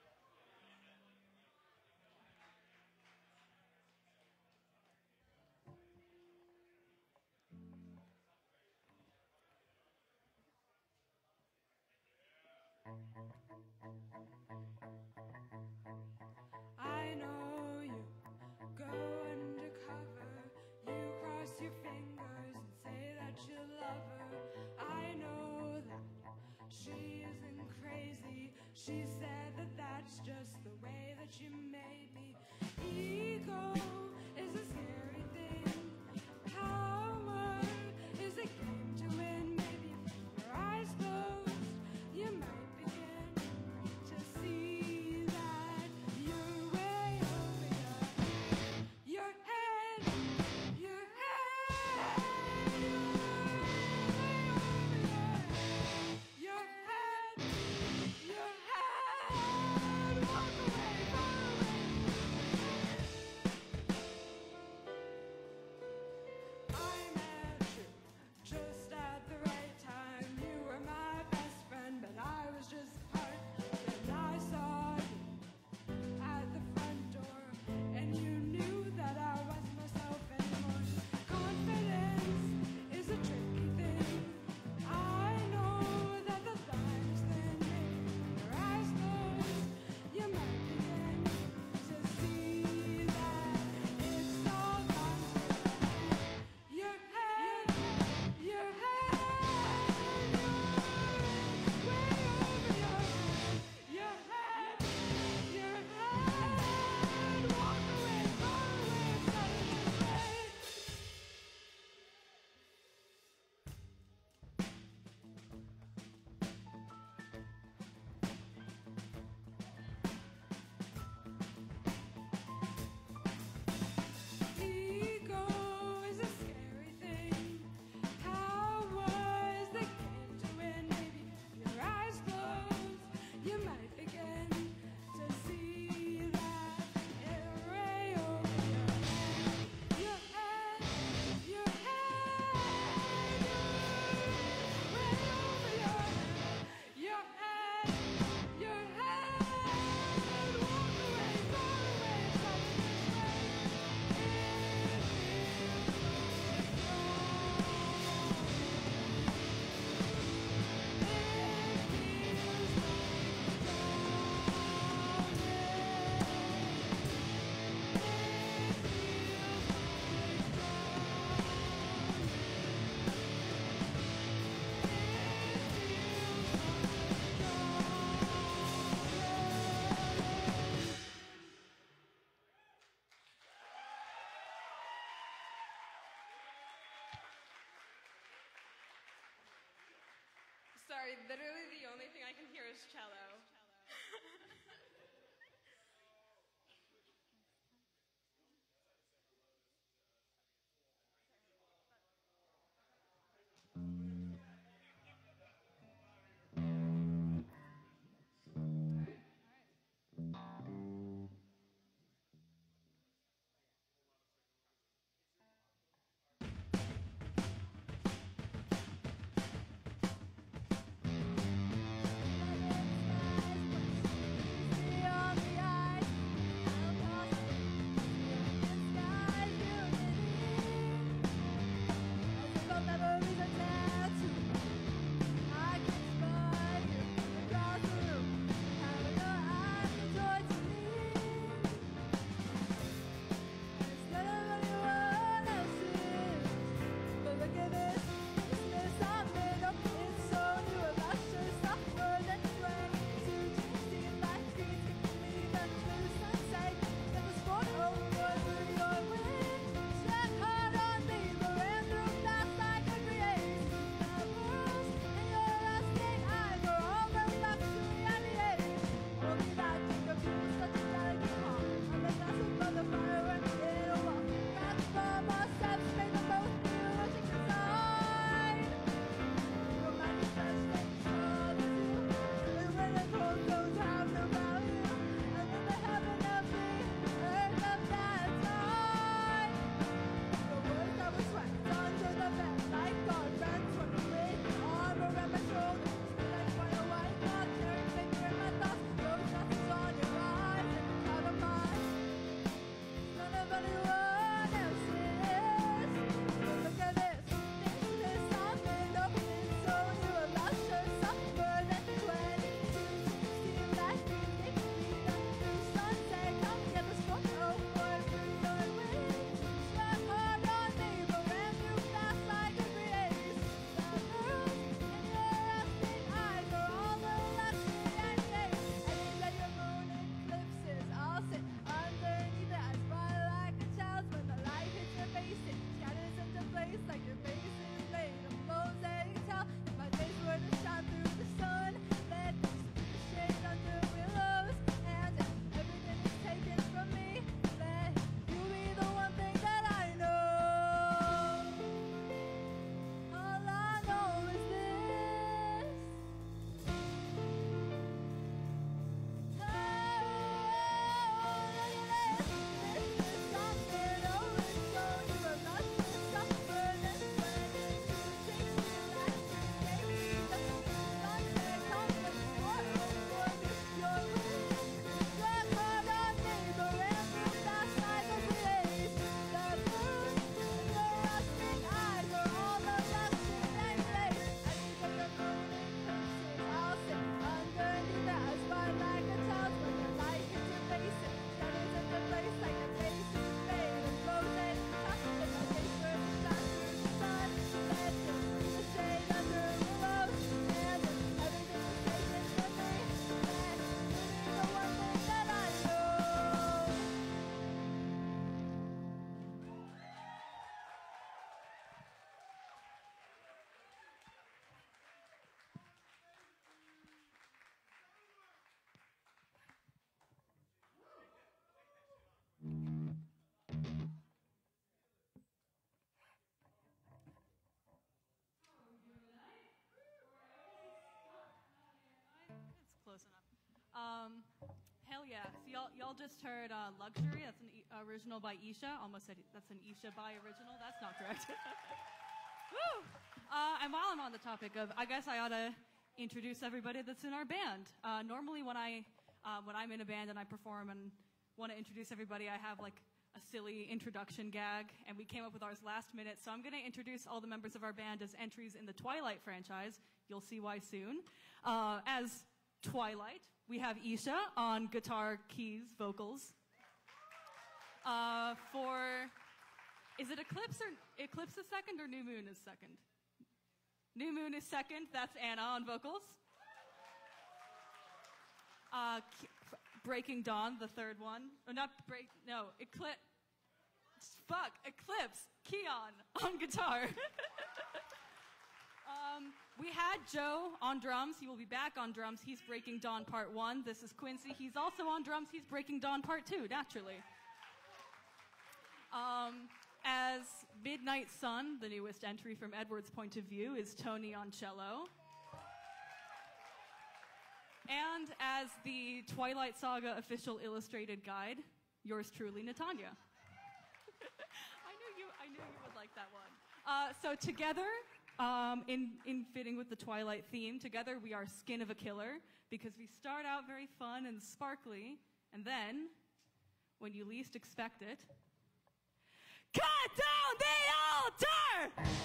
I know you go undercover. You cross your fingers and say that you love her. I know that she isn't crazy. She said that that's just the way that you may be. Ego is a scary thing. Power is a game to win. Maybe if your eyes closed, you might begin to see that you're way over your head. Your sorry. Literally the only thing I can hear is cello. Hell yeah. So y'all just heard Luxury. That's an original by Isha. Almost said that's an Isha by original. That's not correct. Woo! And while I'm on the topic of, I guess I ought to introduce everybody that's in our band. Normally when I'm in a band and I perform and want to introduce everybody, I have like a silly introduction gag, and we came up with ours last minute. So I'm going to introduce all the members of our band as entries in the Twilight franchise. You'll see why soon. As Twilight, we have Isha on guitar, keys, vocals. Is it Eclipse is second or New Moon is second? New Moon is second. That's Anna on vocals. Breaking Dawn, the third one. Eclipse. Keon on guitar. We had Joe on drums. He will be back on drums. He's Breaking Dawn Part 1. This is Quincy. He's also on drums. He's Breaking Dawn Part 2, naturally. As Midnight Sun, the newest entry from Edward's point of view, is Tony on cello. And as the Twilight Saga official illustrated guide, yours truly, Natanya. I knew you would like that one. So together, in fitting with the Twilight theme, together we are Skin of a Killer, because we start out very fun and sparkly, and then, when you least expect it, cut down the altar!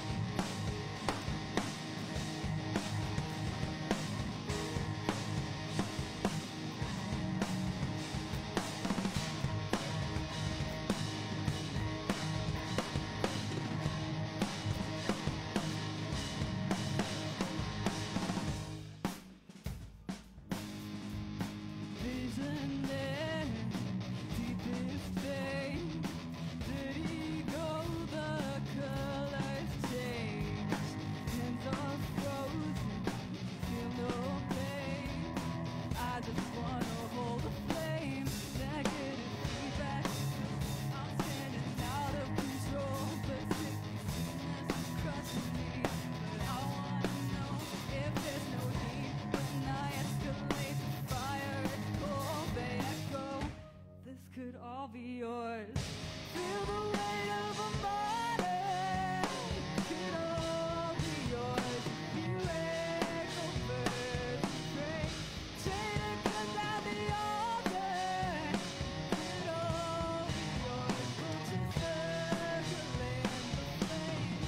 Visionary, deepest pain. Dirty gold, the colors change. Hands are frozen, feel no pain. I just wanna hold a flame. Negative feedback, I'm standing out of control. But sickness is crushing me. But I wanna know if there's no heat when I escalate the fire. They echo, this could all be yours. Feel the weight of a modern. Could all be yours. You echo birds pray. Chain and cut down the altar. Could all be yours. Roaches circling the flame.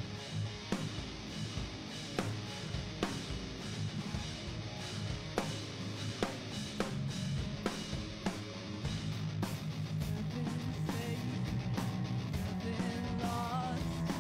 Nothing safe, nothing lost.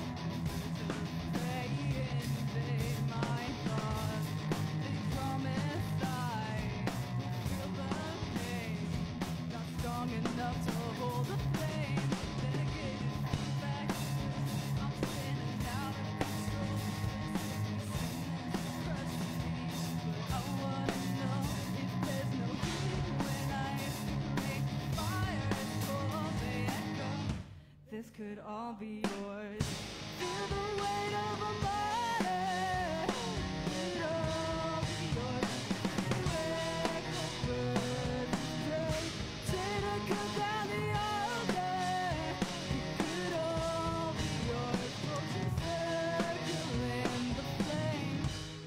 Pray invade my thoughts. They promise I feel the pain. Not strong enough to hold the flame. Negative feedback, I'm spinning out of control. Sickness crushing me, but I wanna know if there's no heat when I escalate fire. It's cold, they echo. This could all be yours. Feel the weight of a modern. Could all be yours. You echo birds pray. Chain and cut down the altar. It could all be yours. Roaches circling the flame.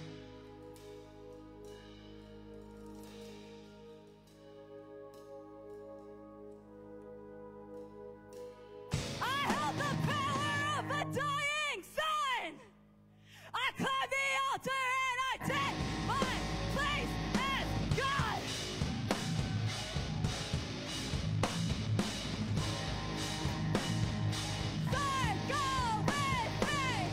I held the power of a dying sun. I climbed the altar and I take my place as God. Sun, go with me.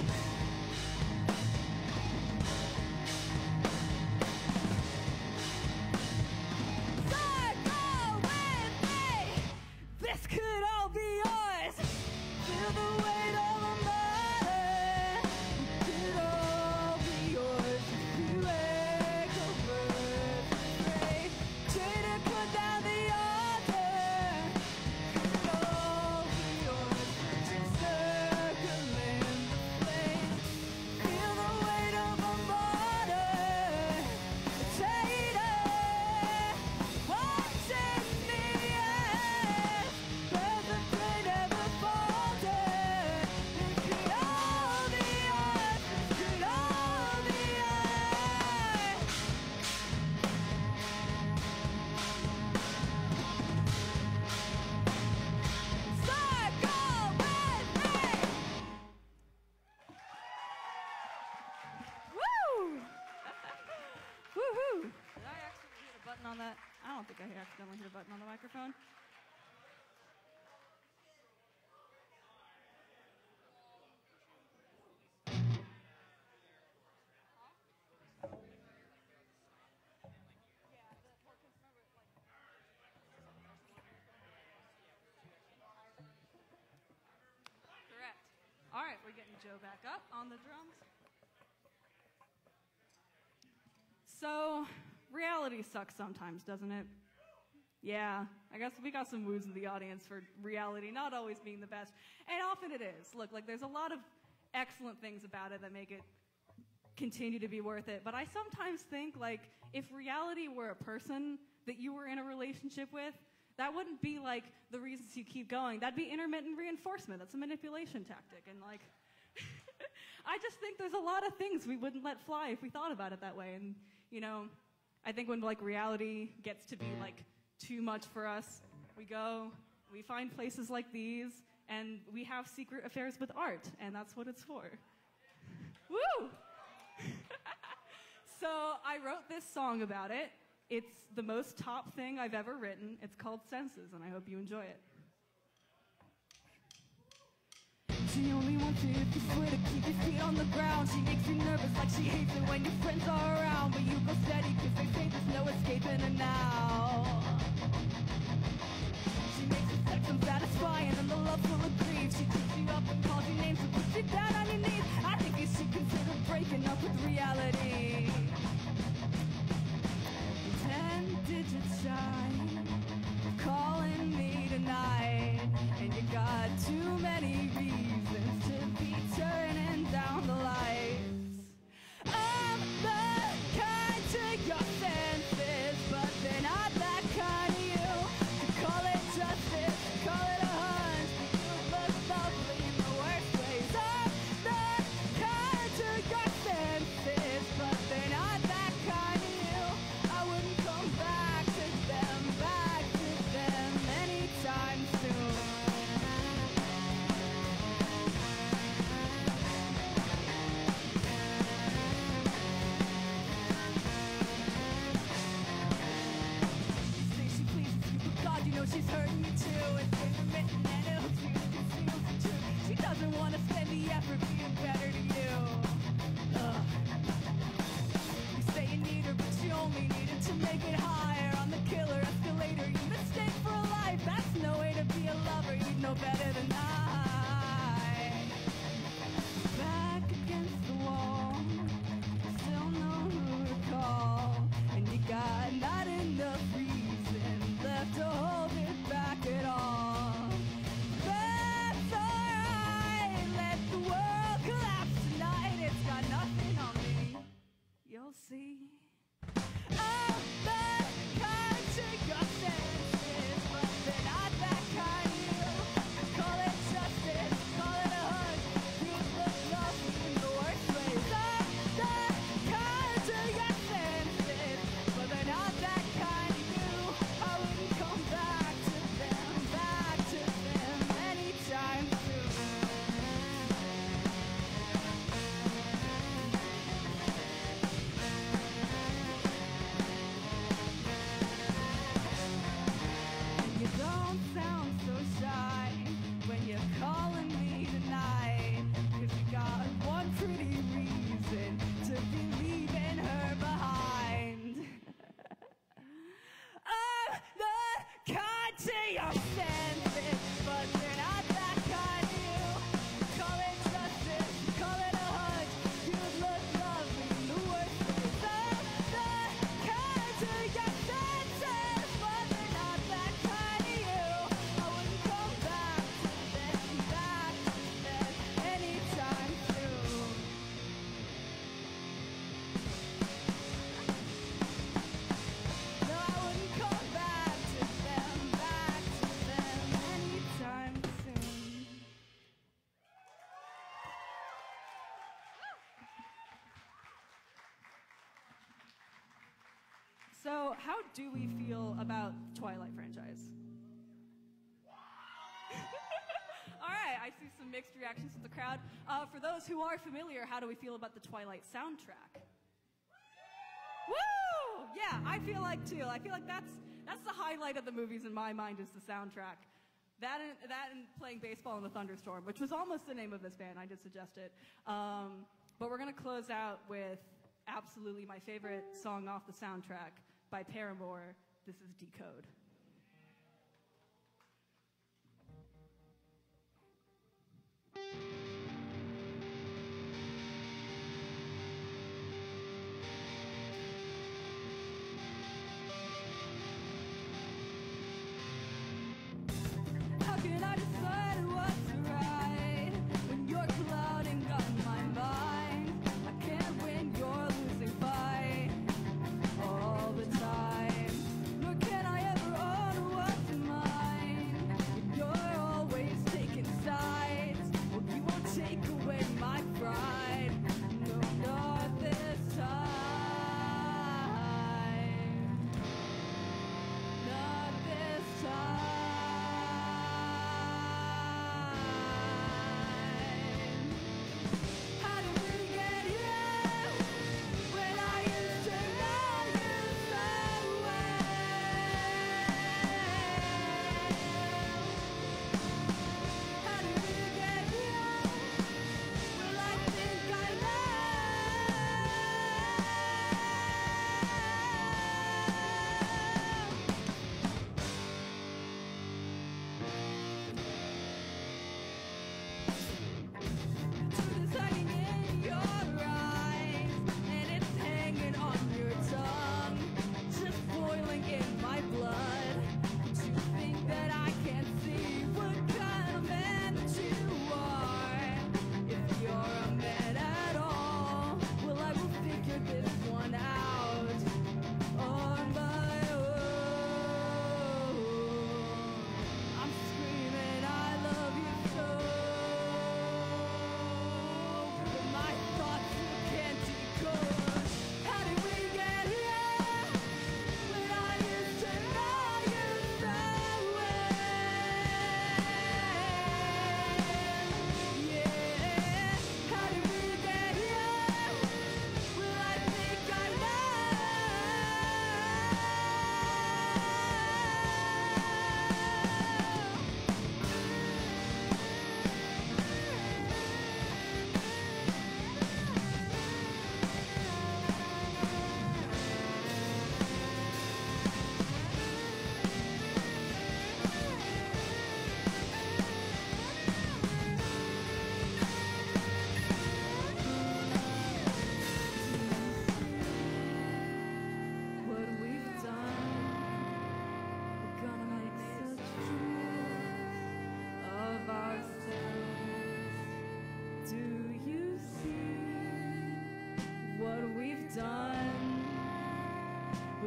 Sun, go with me. This could all be yours. Feel the weight of a modern. Could all be yours. You echo birds pray. Chain and cut down the altar. Could all be yours. Just circling the flame. Feel the weight of a modern. Tater, watching me as present day never faltered. This could all be yours. This could all be yours. Circle with me. Woo! Woohoo! Did I actually hit a button on that? I don't think I accidentally hit a button on the microphone. Correct. All right, we're getting Joe back up on the drums. So, reality sucks sometimes, doesn't it? Yeah, I guess we got some woos in the audience for reality not always being the best. And often it is. Look, like there's a lot of excellent things about it that make it continue to be worth it. But I sometimes think, like, if reality were a person that you were in a relationship with, that wouldn't be, like, the reasons you keep going. That'd be intermittent reinforcement. That's a manipulation tactic. And, like, I just think there's a lot of things we wouldn't let fly if we thought about it that way. And, you know, I think when, like, reality gets to be, like, too much for us, we find places like these, and we have secret affairs with art, and that's what it's for. Woo! So I wrote this song about it. It's the most top thing I've ever written. It's called Senses, and I hope you enjoy it. She only wants you if you swear to keep your feet on the ground. She makes you nervous like she hates it when your friends are around. But you go steady cause they say there's no escaping her now. She makes the sex unsatisfying and the love full of grief. She keeps you up and calls you names and puts you down on your knees. I think you should consider breaking up with reality. 10 digits shy of calling me tonight, and you got too many reasons to be turning down the lights. I'm the kind to your senses, but they're not that kind of you. To call it justice, call it a hunch, you look lovely in the worst ways. I'm the kind to your senses, but they're not that kind of you. I wouldn't come back to them anytime soon. You know she's hurting you too. It's intermittent and it hooks you to consume too. She doesn't want to spend the effort being better to you. Ugh. You say you need her, but you only need her to make it higher on the killer escalator. You mistake for a life. That's no way to be a lover. You'd know better than I. Back against the wall, still know who to call, and you got not enough reason left to hold it back at all. That's alright, let the world collapse tonight. It's got nothing on me, you'll see. I'm the kind to your senses, but they're not that kind of you. Call it justice, call it a hunch. You look lovely in the worst ways. I'm the kind to your senses, but they're not that kind of you. I wouldn't come back to them anytime soon. You don't sound so shy when you're calling me tonight, 'cause you got one pretty reason to be leaving her behind. I'm the kind to your senses, but they're not that kind of you. Call it justice, call it a hunch. You look lovely in the worst ways. I'm the kind to your senses, but they're not that kind of you. I wouldn't come back to them anytime soon. No, I wouldn't come back to them anytime soon. So, how do we feel about Twilight franchise? All right, I see some mixed reactions from the crowd. For those who are familiar, how do we feel about the Twilight soundtrack? Woo! Yeah, I feel like too. I feel like that's the highlight of the movies in my mind is the soundtrack. That and playing baseball in the thunderstorm, which was almost the name of this band. I did suggest it. But we're gonna close out with absolutely my favorite song off the soundtrack by Paramore. This is Decode.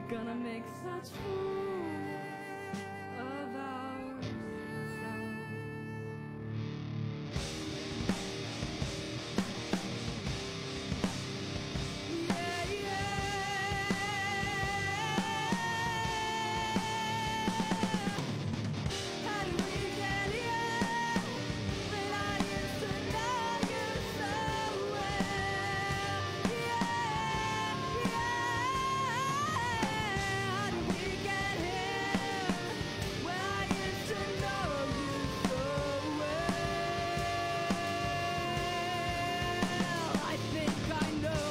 gonna make such fools of ourselves. Yeah, yeah. How did we get here when I used to know you so well? Yeah, yeah. How did we get here when I used to know you so well? I think I know.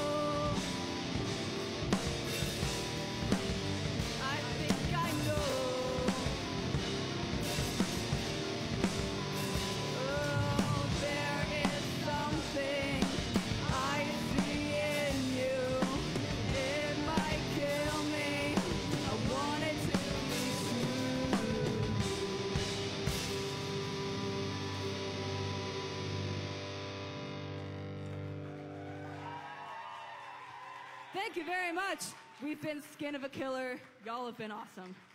I think I know. Oh, there is something I see in you. It might kill me. I want it to be true. Thank you very much. We've been Skin of a Killer. Y'all have been awesome.